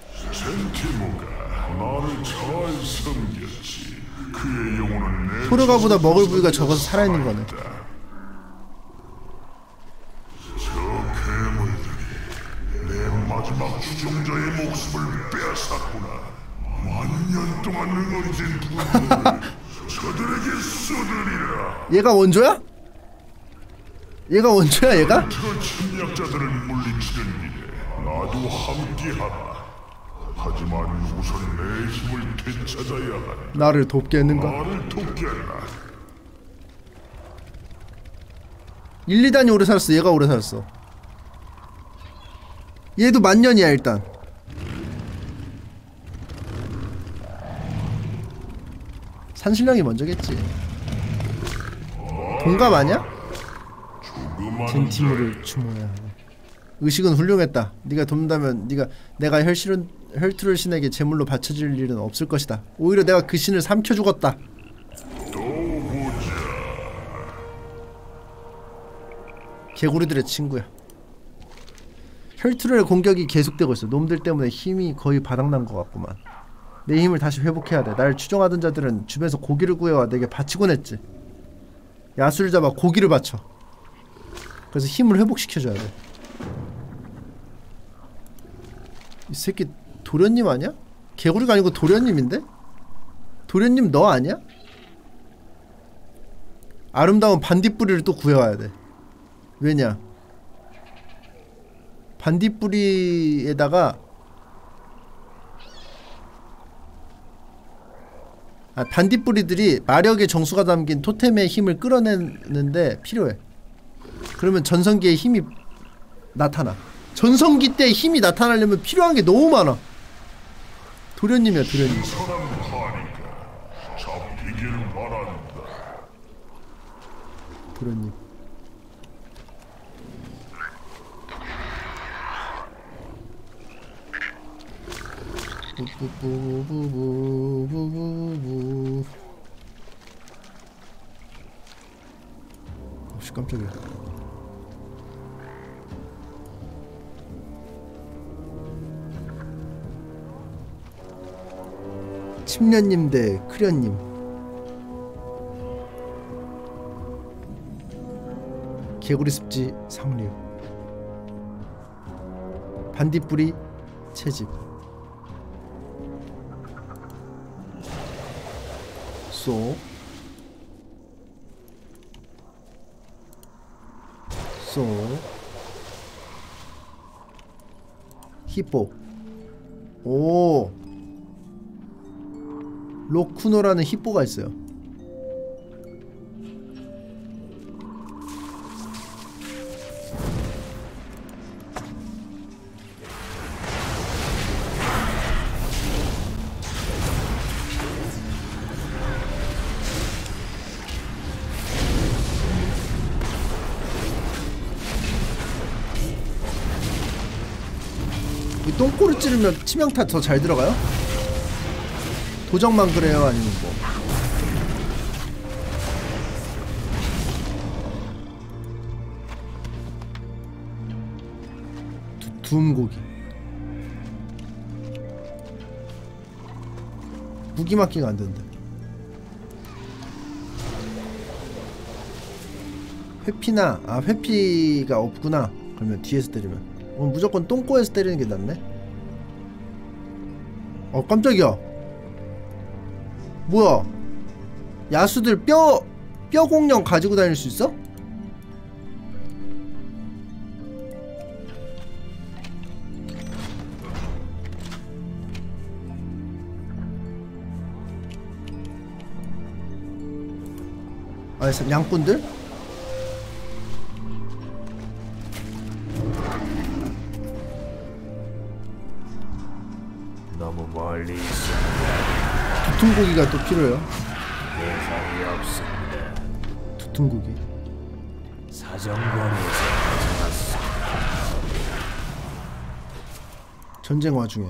젠티모가 나를 잘 섬겼지. 그의 영혼은 내 토르가보다 먹을 부위가 적어서 살아있는 거네. 마지막 추종자의 목숨을 빼앗았구나. 천년 동안 응어리진 분노를 저들에게 쏟으리라. 얘가 원조야? 얘가 원조야 얘가? 저 침략자들을 물리치는 일에 나도 함께하라. 하지만 우선 내 힘을 되찾아야 한다. 나를 돕겠는가? 나를 돕겠나. 1, 2단이 오래 살았어. 얘가 오래 살았어. 얘도 만년이야 일단. 산신령이 먼저겠지. 동갑 아니야? 젠티모를 추모해야 하고. 의식은 훌륭했다. 네가 돕는다면 내가 혈투를 신에게 제물로 바쳐질 일은 없을 것이다. 오히려 내가 그 신을 삼켜 죽었다. 개구리들의 친구야. 혈투의 공격이 계속되고 있어. 놈들 때문에 힘이 거의 바닥난 것 같구만. 내 힘을 다시 회복해야 돼. 날 추종하던 자들은 주변에서 고기를 구해와 내게 바치곤 했지. 야수를 잡아 고기를 바쳐. 그래서 힘을 회복시켜줘야 돼. 이 새끼 도련님 아니야? 개구리가 아니고 도련님인데? 도련님 너 아니야? 아름다운 반딧불이를 또 구해와야 돼. 왜냐? 반딧불이에다가 반딧불이들이 마력의 정수가 담긴 토템의 힘을 끌어내는데 필요해. 그러면 전성기의 힘이 나타나. 전성기 때 힘이 나타나려면 필요한 게 너무 많아. 도련님이야 도련님. 도련님. 부부부부부부부부. 어씨 깜짝이야. 침련님 대 크련님. 개구리 습지 상류. 반딧불이 채집. 쏘 히포. 오 로쿠노라는 히포가 있어요. 이 똥꼬를 찌르면 치명타 더 잘 들어가요? 도적만 그래요? 아니면 뭐? 두음고기. 무기 맞기가 안 된대. 회피나 회피가 없구나. 그러면 뒤에서 때리면 무조건 똥꼬에서 때리는 게 낫네. 깜짝이야. 뭐야? 야수들 뼈 공룡 가지고 다닐 수 있어? 양꾼들? 너무 멀리 있습니다. 두툼고기가 또 필요해요. 대상이 없습니다. 두툼고기. 사정관에서 가져왔습니다. 전쟁 와중에.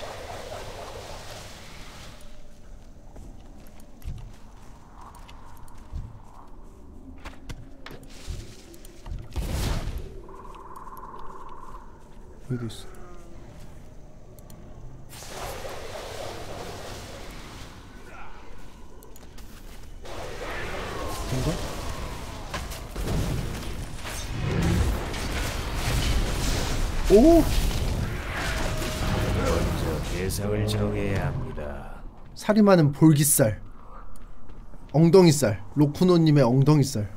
여기도 있어. 뭔가? 오! 먼저 대상을 정해야 합니다. 살이 많은 볼깃살, 엉덩이살, 로쿠노님의 엉덩이살.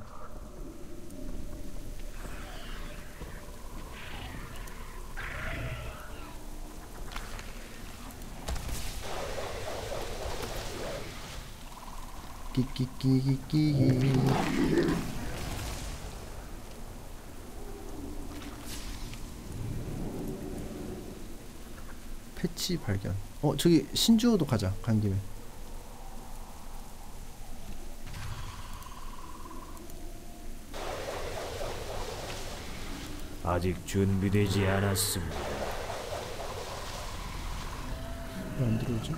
끼끼끼끼끼. 패치 발견. 저기 신주호도 가자. 간 김에. 아직 준비되지 않았습니다. 왜 안 들어오지?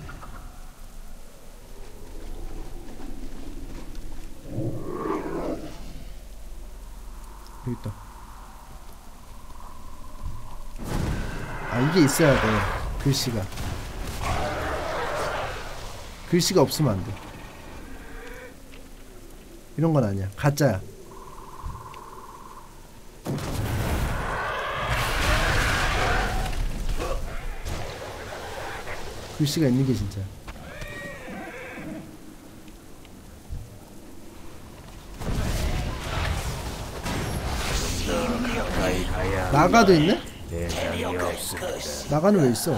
여기 있다. 이게 있어야 돼. 글씨가 없으면 안 돼. 이런 건 아니야. 가짜야. 글씨가 있는 게 진짜야. 나가도 있네? 대상이 없습니다. 나가는 왜 있어?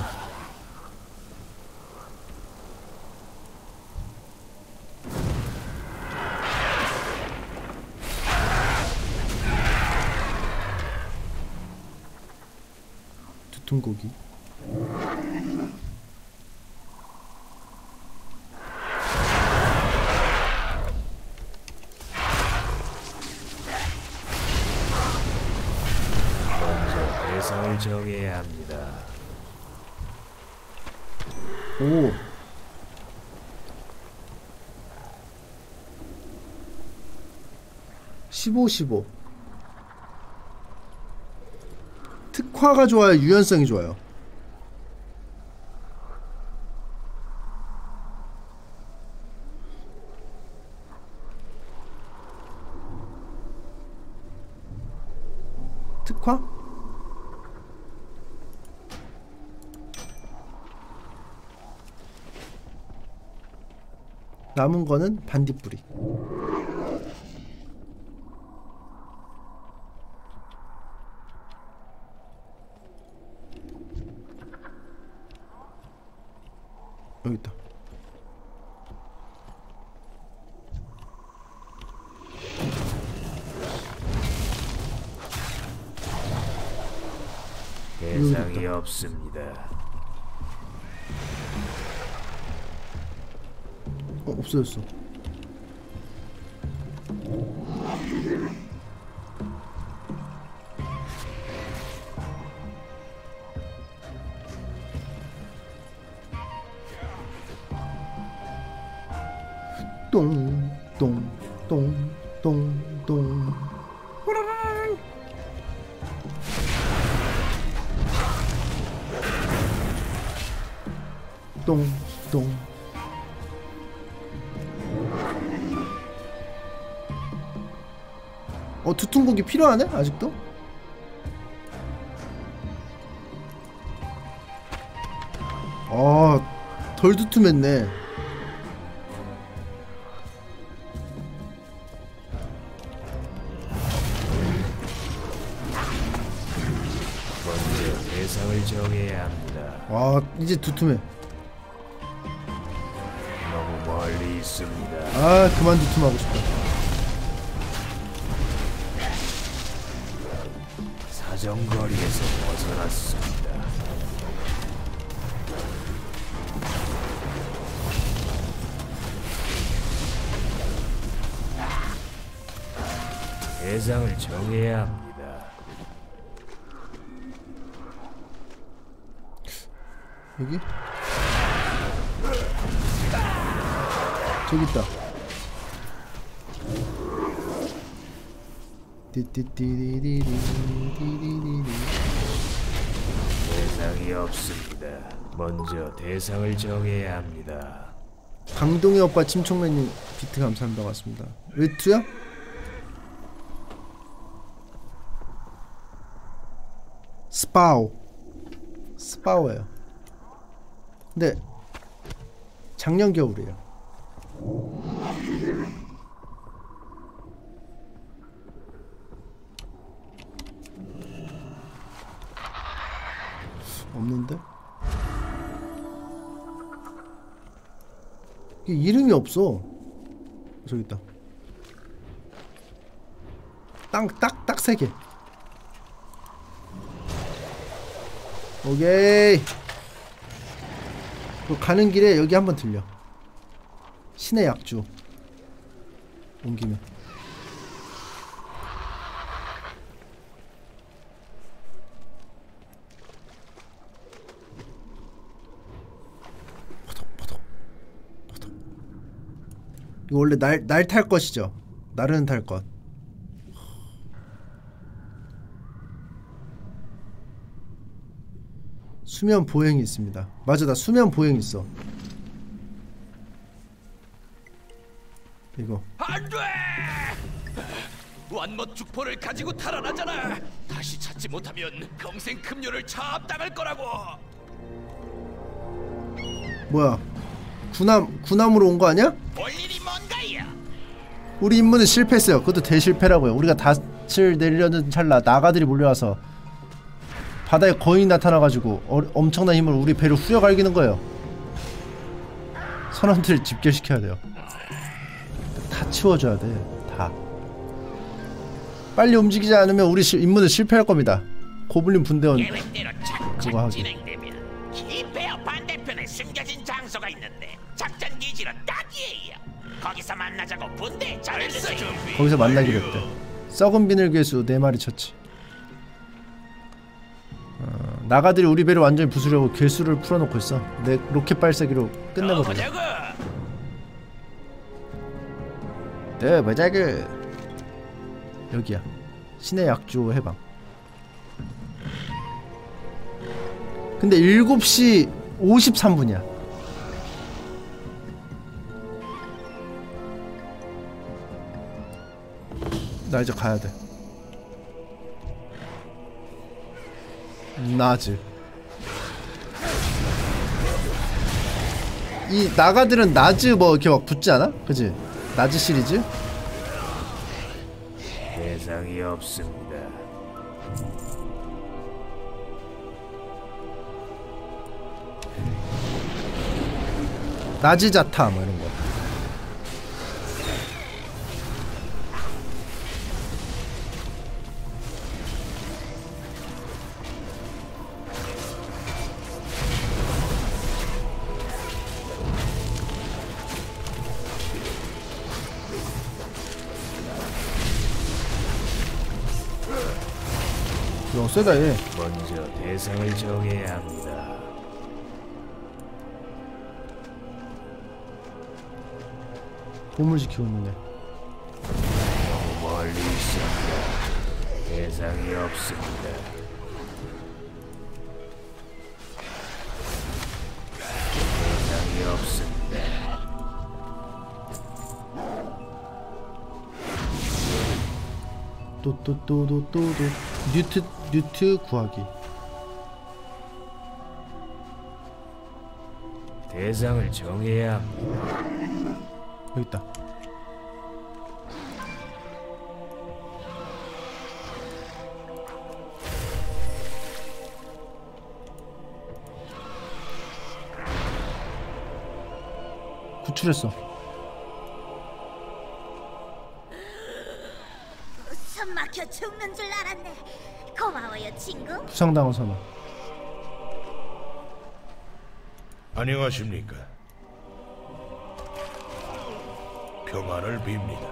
두통고기. 대상을 정해야 합니다. 오. (15, 15) 특화가 좋아요? 유연성이 좋아요? 특화? 남은 거는 반딧불이. 여기 있다. 대상이 없습니다. 없어졌어. 똥똥똥똥똥똥. 똥똥. 두툼고기 필요하네? 아직도? 덜 두툼했네. 먼저 대상을 정해야 합니다. 이제 두툼해. 너무 멀리 있습니다. 그만 두툼하고 싶다. 사정거리에서 벗어났습니다. 대상을 정해야 합니다. 여기? 저기 있다. 대상이 없습니다. 먼저 대상을 정해야 합니다. 강동희 오빠 침총맨님 비트 감사합니다. 고맙습니다. 외투야? 스파오예요. 근데 작년 겨울이에요. 없는데? 이게 이름이 없어. 저기 있다. 딱 3개. 오케이. 그 가는 길에 여기 한번 들려. 신의 약주. 온 김에. 이거 원래 날 탈 것이죠. 날은 탈 것. 수면 보행이 있습니다. 맞아, 나 수면 보행 있어. 이거. 안돼! 완못 축포를 가지고 탈환하잖아. 다시 찾지 못하면 평생 급료를 차압당할 거라고. 뭐야? 군함으로 온 거 아니야? 볼 일이 뭔가요? 우리 임무는 실패했어요. 그것도 대실패라고요. 우리가 닻을 내리려는 찰나 나가들이 몰려와서 바다에 거인이 나타나가지고 엄청난 힘을 우리 배를 후려갈기는 거예요. 선원들을 집결시켜야 돼요. 다 치워줘야 돼. 다. 빨리 움직이지 않으면 우리 임무는 실패할 겁니다. 고블린 분대원 계획대로 그거 착착 하기. 진행되면 기페어 반대편에 숨겨진 장소가 있는데 작전 기지로 딱이에요. 거기서 만나자고 분대 전해주세요. 거기서 만나기로 했대. 썩은 비늘 괴수 4마리 쳤지. 나가들이 우리 배를 완전히 부수려고 괴수를 풀어놓고 있어. 내 로켓 발사기로 끝내버려. 네, 뭐자그 여기야. 신의 약주 해방. 근데 7시 53분이야 나 이제 가야돼. 나즈. 이 나가들은 나즈 뭐 이렇게 막 붙지 않아? 그치? 나즈 시리즈? 대상이 없습니다. 나즈자타 뭐 이런거. 야, 세다 얘. 먼저 대상을 정해야 합니다. 보물 지키고 있네. 너무 멀리 있습니다. 대상이 없습니다. 대상이 없습니다. 또또또또또또 뉴트 구하기. 대상을 정해야 합니다. 여기 있다. 구출했어. 숨 막혀 죽는 줄 알았네. 고마워요, 친구. 부상당한 선원. 안녕하십니까. 평안을 빕니다.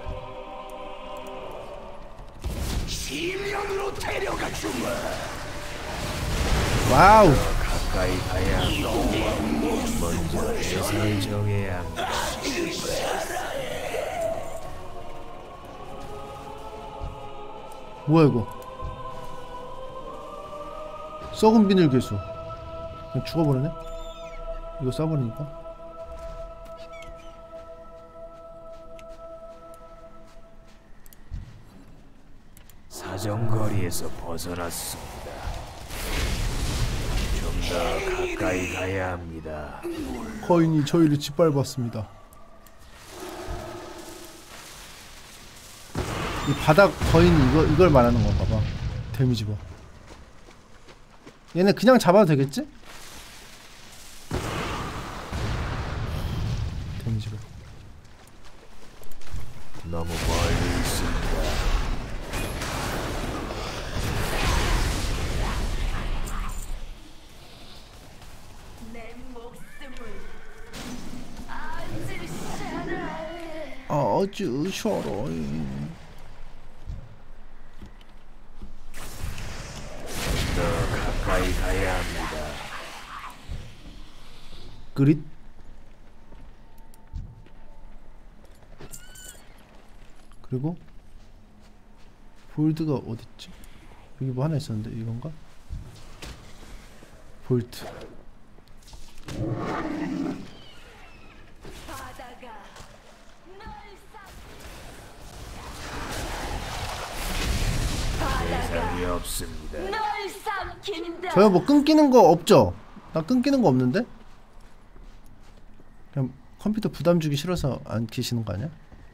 심령으로 데려가 주마. 와우. 가까이 가야 합니다. 먼저 대상을 정해야 합니다. 뭐야 이거? 썩은 비늘 괴수. 그냥 죽어버리네? 이거 쏴버리니까? 사정거리에서 벗어났습니다. 좀 더 가까이 가야 합니다. 거인이 저희를 짓밟았습니다. 이 바닥 거인이 이걸 말하는 건가 봐. 데미지 봐. 얘네 그냥 잡아도 되겠지? 데미지 봐. 너무 멀리 있습니다. 아주 싫어. 더 가까이 가야 합니다. 그릿. 그리고 볼드가 어딨지? 여기 뭐 하나 있었는데 이건가? 볼트. 대상이 없습니다. 저요 뭐 끊기는 거 없죠? 나 끊기는 거 없는데? 그냥 컴퓨터 부담 주기 싫어서 안 키시는 거 아니야?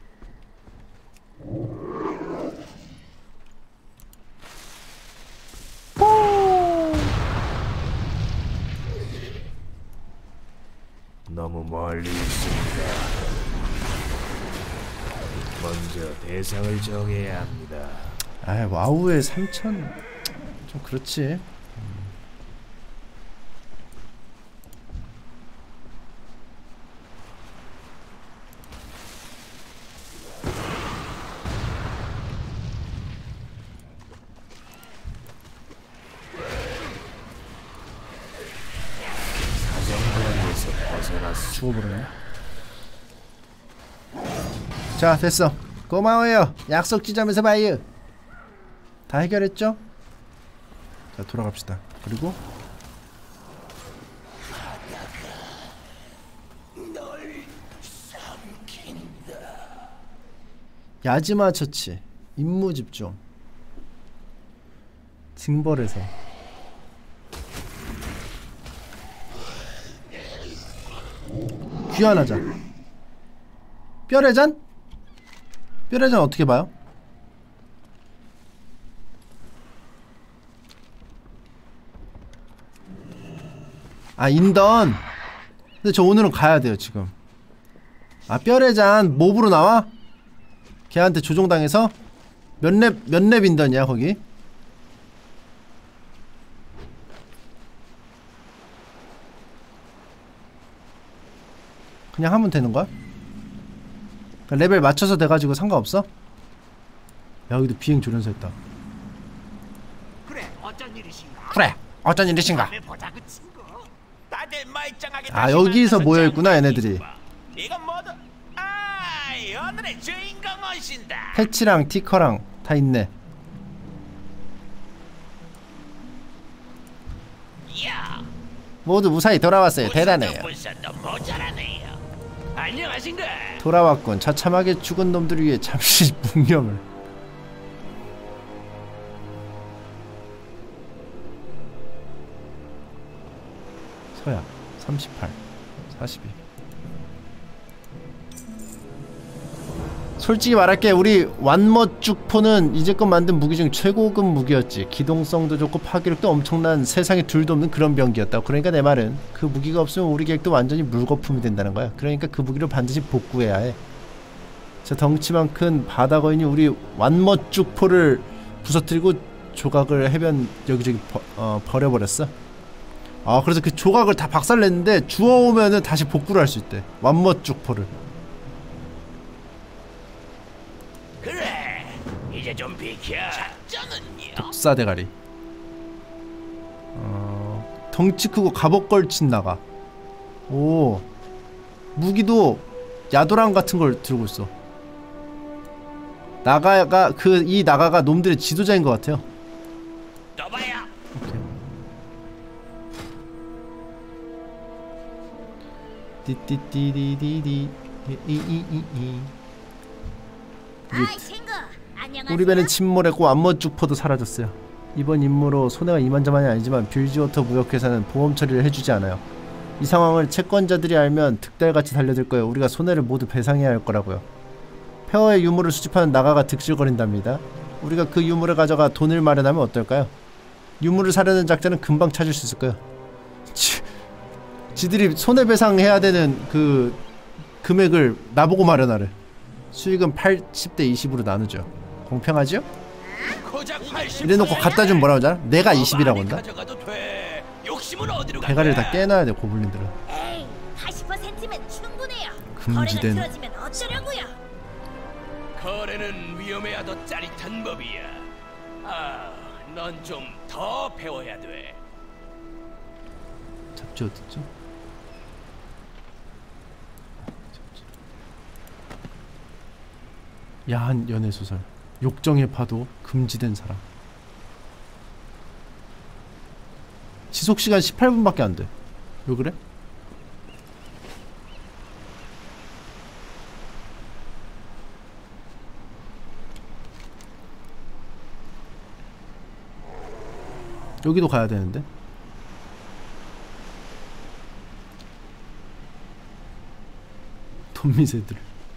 너무 멀리 있습니다. 먼저 대상을 정해야 합니다. 아, 와우에 3000 좀 그렇지. 사정거리에서 벗어났습니다. 죽어버렸네. 자, 됐어. 고마워요. 약속 지점에서 봐요. 다 해결했죠? 자, 돌아갑시다. 그리고 야지마 처치. 임무 집중. 징벌에서 귀환하자. 뼈의 잔? 뼈의 잔 어떻게 봐요? 아, 인던. 근데 저 오늘은 가야 돼요 지금. 아, 뼈의 잔 몹으로 나와? 걔한테 조종당해서? 몇 렙 인던이야 거기? 그냥 하면 되는 거야? 레벨 맞춰서 돼가지고 상관없어? 야, 여기도 비행 조련사 있다. 그래, 어쩐 일이신가? 그래, 어쩐 일이신가? 다음에 보자고 친구. 다들 멀쩡하게 아, 다시 여기서 만나서 모여있구나, 짱 얘네들이. 기뻐. 이건 모두 오늘의 주인공 오신다. 패치랑 티커랑 다 있네. 야, 모두 무사히 돌아왔어요. 대단해요. 불선도 모자라네요. 안녕하신가? 돌아왔군. 처참하게 죽은 놈들 위해 잠시 묵념을. 서야 38 42. 솔직히 말할게, 우리 완머쭉포는 이제껏 만든 무기 중 최고급 무기였지. 기동성도 좋고 파괴력도 엄청난, 세상에 둘도 없는 그런 병기였다고. 그러니까 내 말은 그 무기가 없으면 우리 계획도 완전히 물거품이 된다는 거야. 그러니까 그 무기를 반드시 복구해야 해. 저 덩치만 큰 바다 거인이 우리 완머쭉포를 부서뜨리고 조각을 해변 여기저기 버려버렸어. 아, 그래서 그 조각을 다 박살냈는데 주워오면은 다시 복구를 할 수 있대. 완머쭉포를. 그래, 이제 좀 비켜. 작전은요? 독사대가리. 덩치 크고 갑옷 걸친 나가. 오, 무기도 야도랑 같은 걸 들고 있어. 나가가 이 나가가 놈들의 지도자인 것 같아요. 떠봐야. 띠띠띠디디디 이이이이. 아이 친구, 안녕하세요. 우리 배는 침몰했고 안머쭉포도 사라졌어요. 이번 임무로 손해가 이만저만이 아니지만 빌지워터 무역회사는 보험 처리를 해주지 않아요. 이 상황을 채권자들이 알면 득달같이 달려들 거예요. 우리가 손해를 모두 배상해야 할 거라고요. 폐허의 유물을 수집하는 나가가 득실거린답니다. 우리가 그 유물을 가져가 돈을 마련하면 어떨까요? 유물을 사려는 작자는 금방 찾을 수 있을 거예요. 지들이 손해배상해야 되는 그 금액을 나보고 마련하래. 수익은 80대 20으로 나누죠. 공평하지요? 이래놓고 갖다주면 뭐라고 하잖아? 내가 20이라고 한다? 대가리를 다 깨놔야 돼 고블린들은. 에이, 80%면 충분해요. 금지된. 거래가 틀어지면 어쩌려고요? 거래는 위험해야 더 짜릿한 법이야. 아, 넌 좀 더 배워야 돼. 잡지 어딨죠? 야한 연애소설 욕정의 파도 금지된 사람. 지속시간 18분밖에 안돼. 왜 그래? 여기도 가야 되는데. 돈미세들.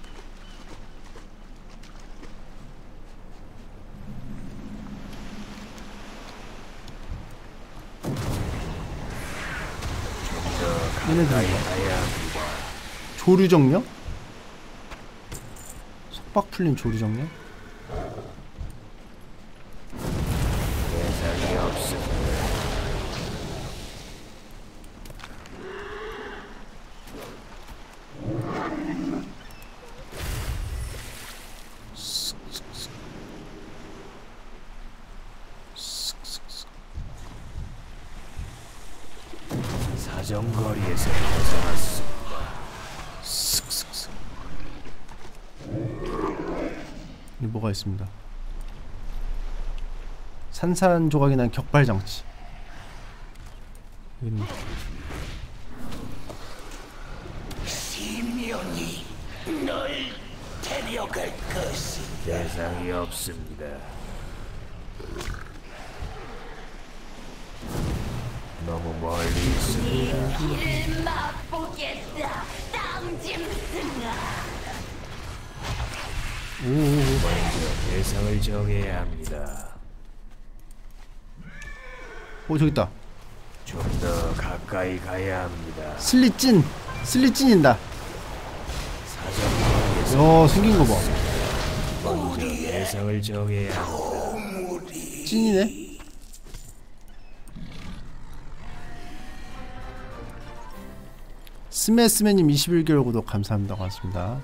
얘네들 조류정령? 속박 풀린 조류정령? 대상이 없습니다. 사정거리에서 벗어났습니다. 여기 뭐가 있습니다. 산산조각이 난 격발장치. 여기는 시면이 널 데려갈 것이. 대상이 없습니다. 너무 멀리 있습니다. 길 맛보겠다. 땅짐승아. 먼저 대상을 정해야 합니다. 오 저기 있다. 좀 더 가까이 가야 합니다. 슬리찐! 슬리찐인다. 사정거리에서 야 생긴 거 봐. 먼저 대상을 정해야 합니다. 찐이네. 스매스매님 21개월 구독 감사합니다. 고맙습니다.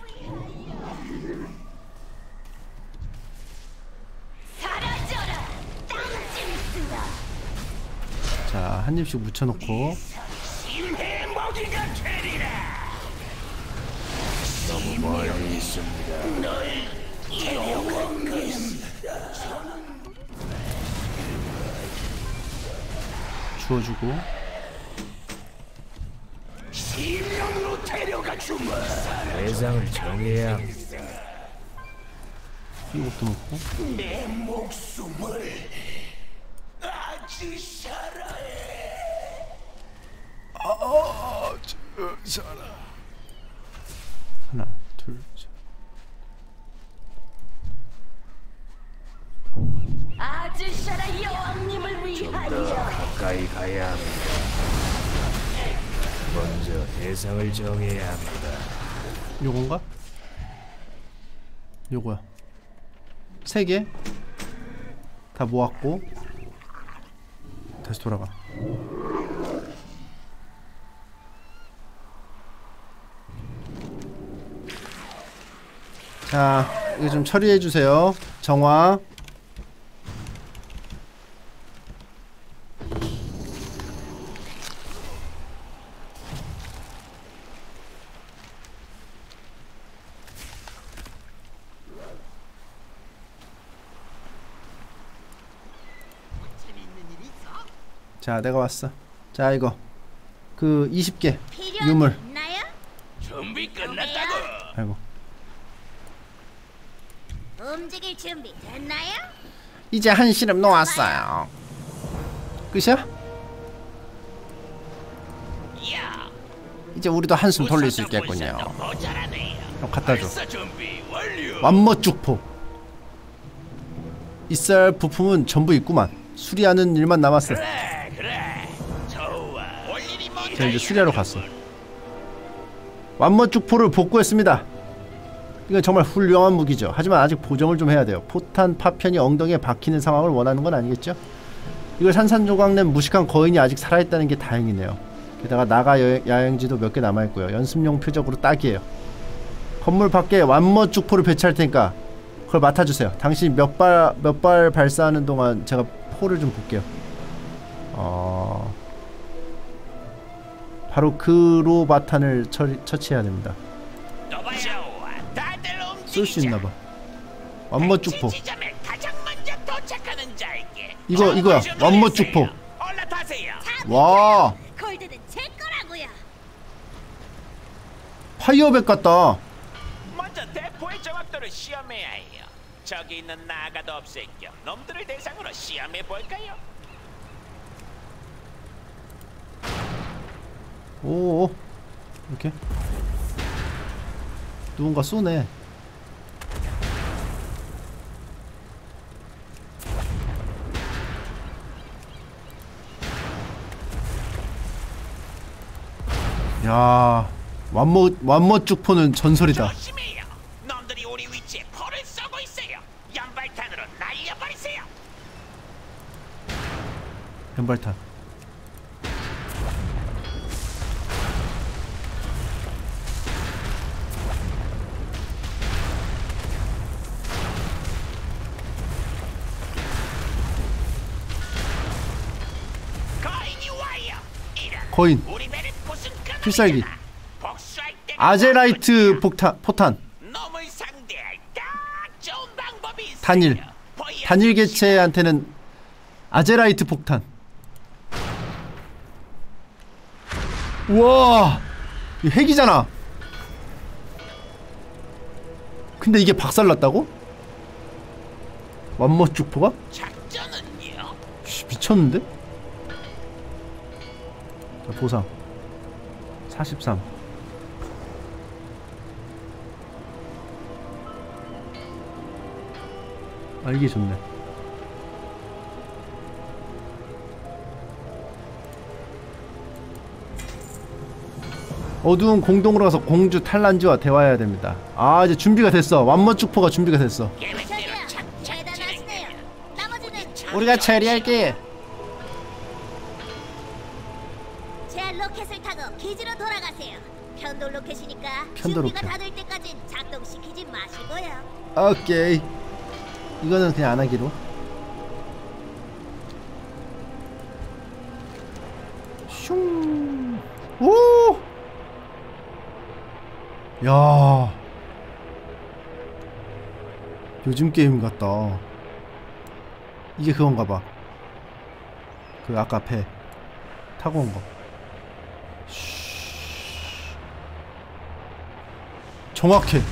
사라져라. 땅짐승아. 자, 한 입씩 묻혀놓고. 심해 먹이가 되리라. 너무 멀리 있습니다. 널 데려갈 것이다. 주워주고. 시명으로 데려가 주마. 대상을 정해야 합니다. 이것도 넣고. 내 목숨을 아주 사랑해. 하나, 둘, 셋. 아주샤라 여왕님을 좀 위하여. 더 가까이 가야 합니다. 먼저 대상을 정해야 합니다. 요건가? 요거야. 3개 다 모았고 다시 돌아가. 자, 이거 좀 처리해 주세요. 정화. 자, 내가 왔어. 자, 이거 그 20개 유물. 있나요? 준비 끝났다고. 아이고. 움직일 준비 됐나요? 이제 한시름 놓았어요. 끝이야? 야, 이제 우리도 한숨 돌릴 수 있겠군요. 모자라네요. 형 갖다줘. 발사 준비 완료. 완모죽포. 있을 부품은 전부 있구만. 수리하는 일만 남았어. 그래, 좋아. 올 일이 뭔데? 제가 이제 수리하러 갔어. 완모죽포를 복구했습니다. 이건 정말 훌륭한 무기죠. 하지만 아직 보정을 좀 해야 돼요. 포탄 파편이 엉덩이에 박히는 상황을 원하는 건 아니겠죠? 이걸 산산조각 낸 무식한 거인이 아직 살아있다는 게 다행이네요. 게다가 나가 야영지도 몇 개 남아있고요. 연습용 표적으로 딱이에요. 건물 밖에 완모죽포를 배치할 테니까 그걸 맡아주세요. 당신이 몇 발 발사하는 동안 제가 포를 좀 볼게요. 바로 그로바탄을 처치해야 됩니다. 쏠 수 있나봐. 완모죽포. 이거야. 완모죽포. 와. 골드는 제 거라고요. 파이어백 같다. 먼저 대포의 정확도를 시험해야 해요. 저기 있는 나가도 없앨 겸 놈들을 대상으로 시험해 볼까요? 오. 이렇게. 누군가 쏘네. 야, 완모죽포는 전설이다. 조심해요. 놈들이 우리 위치에 포를 쏘고 있어요. 연발탄으로 날려버리세요. 연발탄. 거인이 와요. 거인. 우리 배는 무슨 필살기. 복수할 때가 아제라이트 포탄. 놈을 상대할 딱 좋은 방법이 있어요. 단일 개체한테는 아제라이트 폭탄. 우와, 이거 핵이잖아. 근데 이게 박살났다고? 완모죽포가? 작전은요? 미쳤는데? 자, 보상 43. 아, 이게 좋네. 어두운 공동으로 가서 공주 탈란지와 대화해야 됩니다. 아, 이제 준비가 됐어. 완모죽포가 준비가 됐어. 계획대로 착착 대단하시네요. 나머지는 우리가 처리할게. 제 로켓을 타고 기지로 돌아가세요. 편도 로켓이니까 편도 준비가 로켓. 다 될 때까진 작동시키지 마시고요. 오케이. 이거는 그냥 안 하기로. 슝. 오. 야. 요즘 게임 같다. 이게 그건가 봐. 그 아까 배 타고 온 거. 정확해.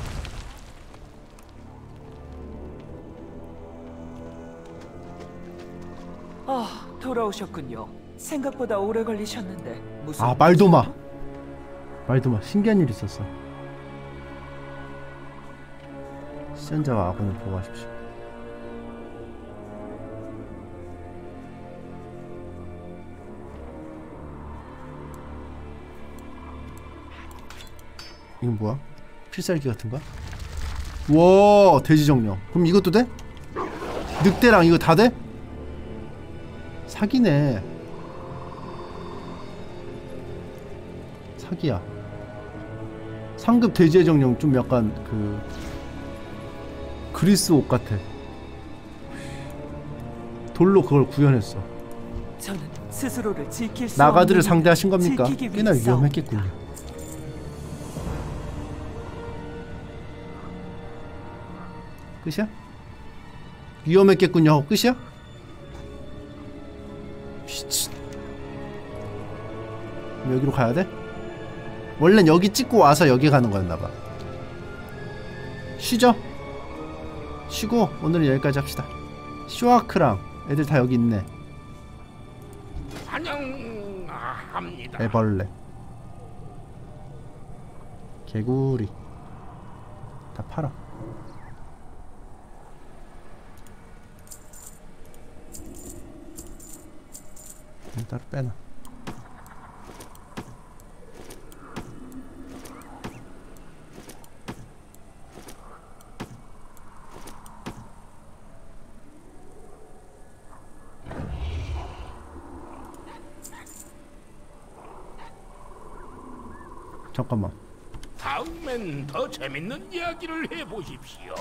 아, 돌아오셨군요. 생각보다 오래 걸리셨는데 무슨 아, 말도마. 말도마. 신기한 일 있었어. 시전자와 아군을 보호하십시오. 이건 뭐야? 필살기 같은가? 와, 돼지정령. 그럼 이것도 돼? 늑대랑 이거 다 돼? 사기네. 사기야. 상급 돼지의 정령 좀 약간 그 그리스 옷 같아. 돌로 그걸 구현했어. 저는 스스로를 지킬 수 나가들을 없는 상대하신 힘을 겁니까? 지키기 위해 꽤나 위험했겠군요. 싸웁니다. 끝이야? 위험했겠군요 하고 끝이야? 미친. 여기로 가야 돼? 원래는 여기 찍고 와서 여기 가는 거였나봐. 쉬죠? 쉬고 오늘은 여기까지 합시다. 쇼아크랑 애들 다 여기 있네. 환영합니다. 애벌레, 개구리 다 팔아. 따로 빼놔. 잠깐만. 다음엔 더 재밌는 이야기를 해보십시오.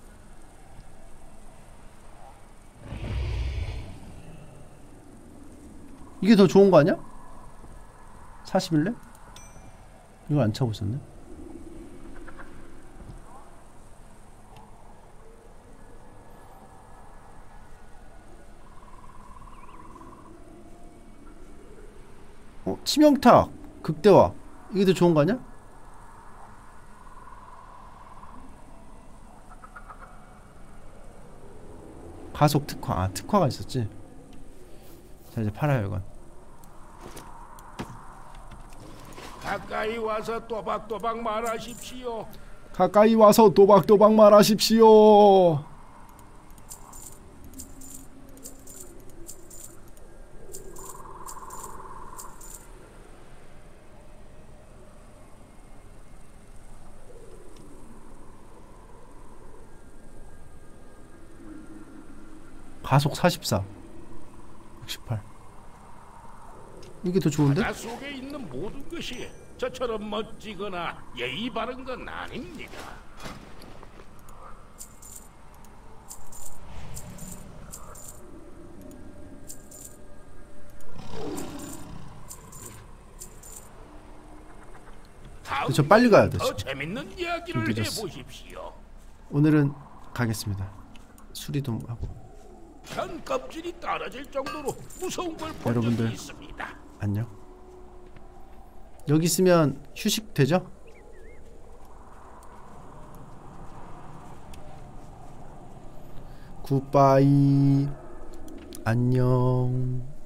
이게 더 좋은 거 아니야? 40일래? 이걸 안 차고 있었네. 치명타, 극대화. 이게 더 좋은 거 아니야? 가속 특화. 아, 특화가 있었지. 자, 이제 팔아요, 이건. 가까이 와서 또박또박 말하십시오. 가까이 와서 또박또박 말하십시오. 가속 44, 68. 이게 더 좋은데? 바다 속에 있는 모든 것이 저처럼 멋지거나 예의 바른 건 아닙니다. 저 빨리 가야 돼. 더 재밌는 이야기를 늦었어. 해보십시오. 오늘은 가겠습니다. 수리도 하고. 전 껍질이 떨어질 정도로 무서운 걸 본 여러분들, 적이 있습니다. 안녕. 여기 있으면 휴식 되죠? 굿바이. 안녕.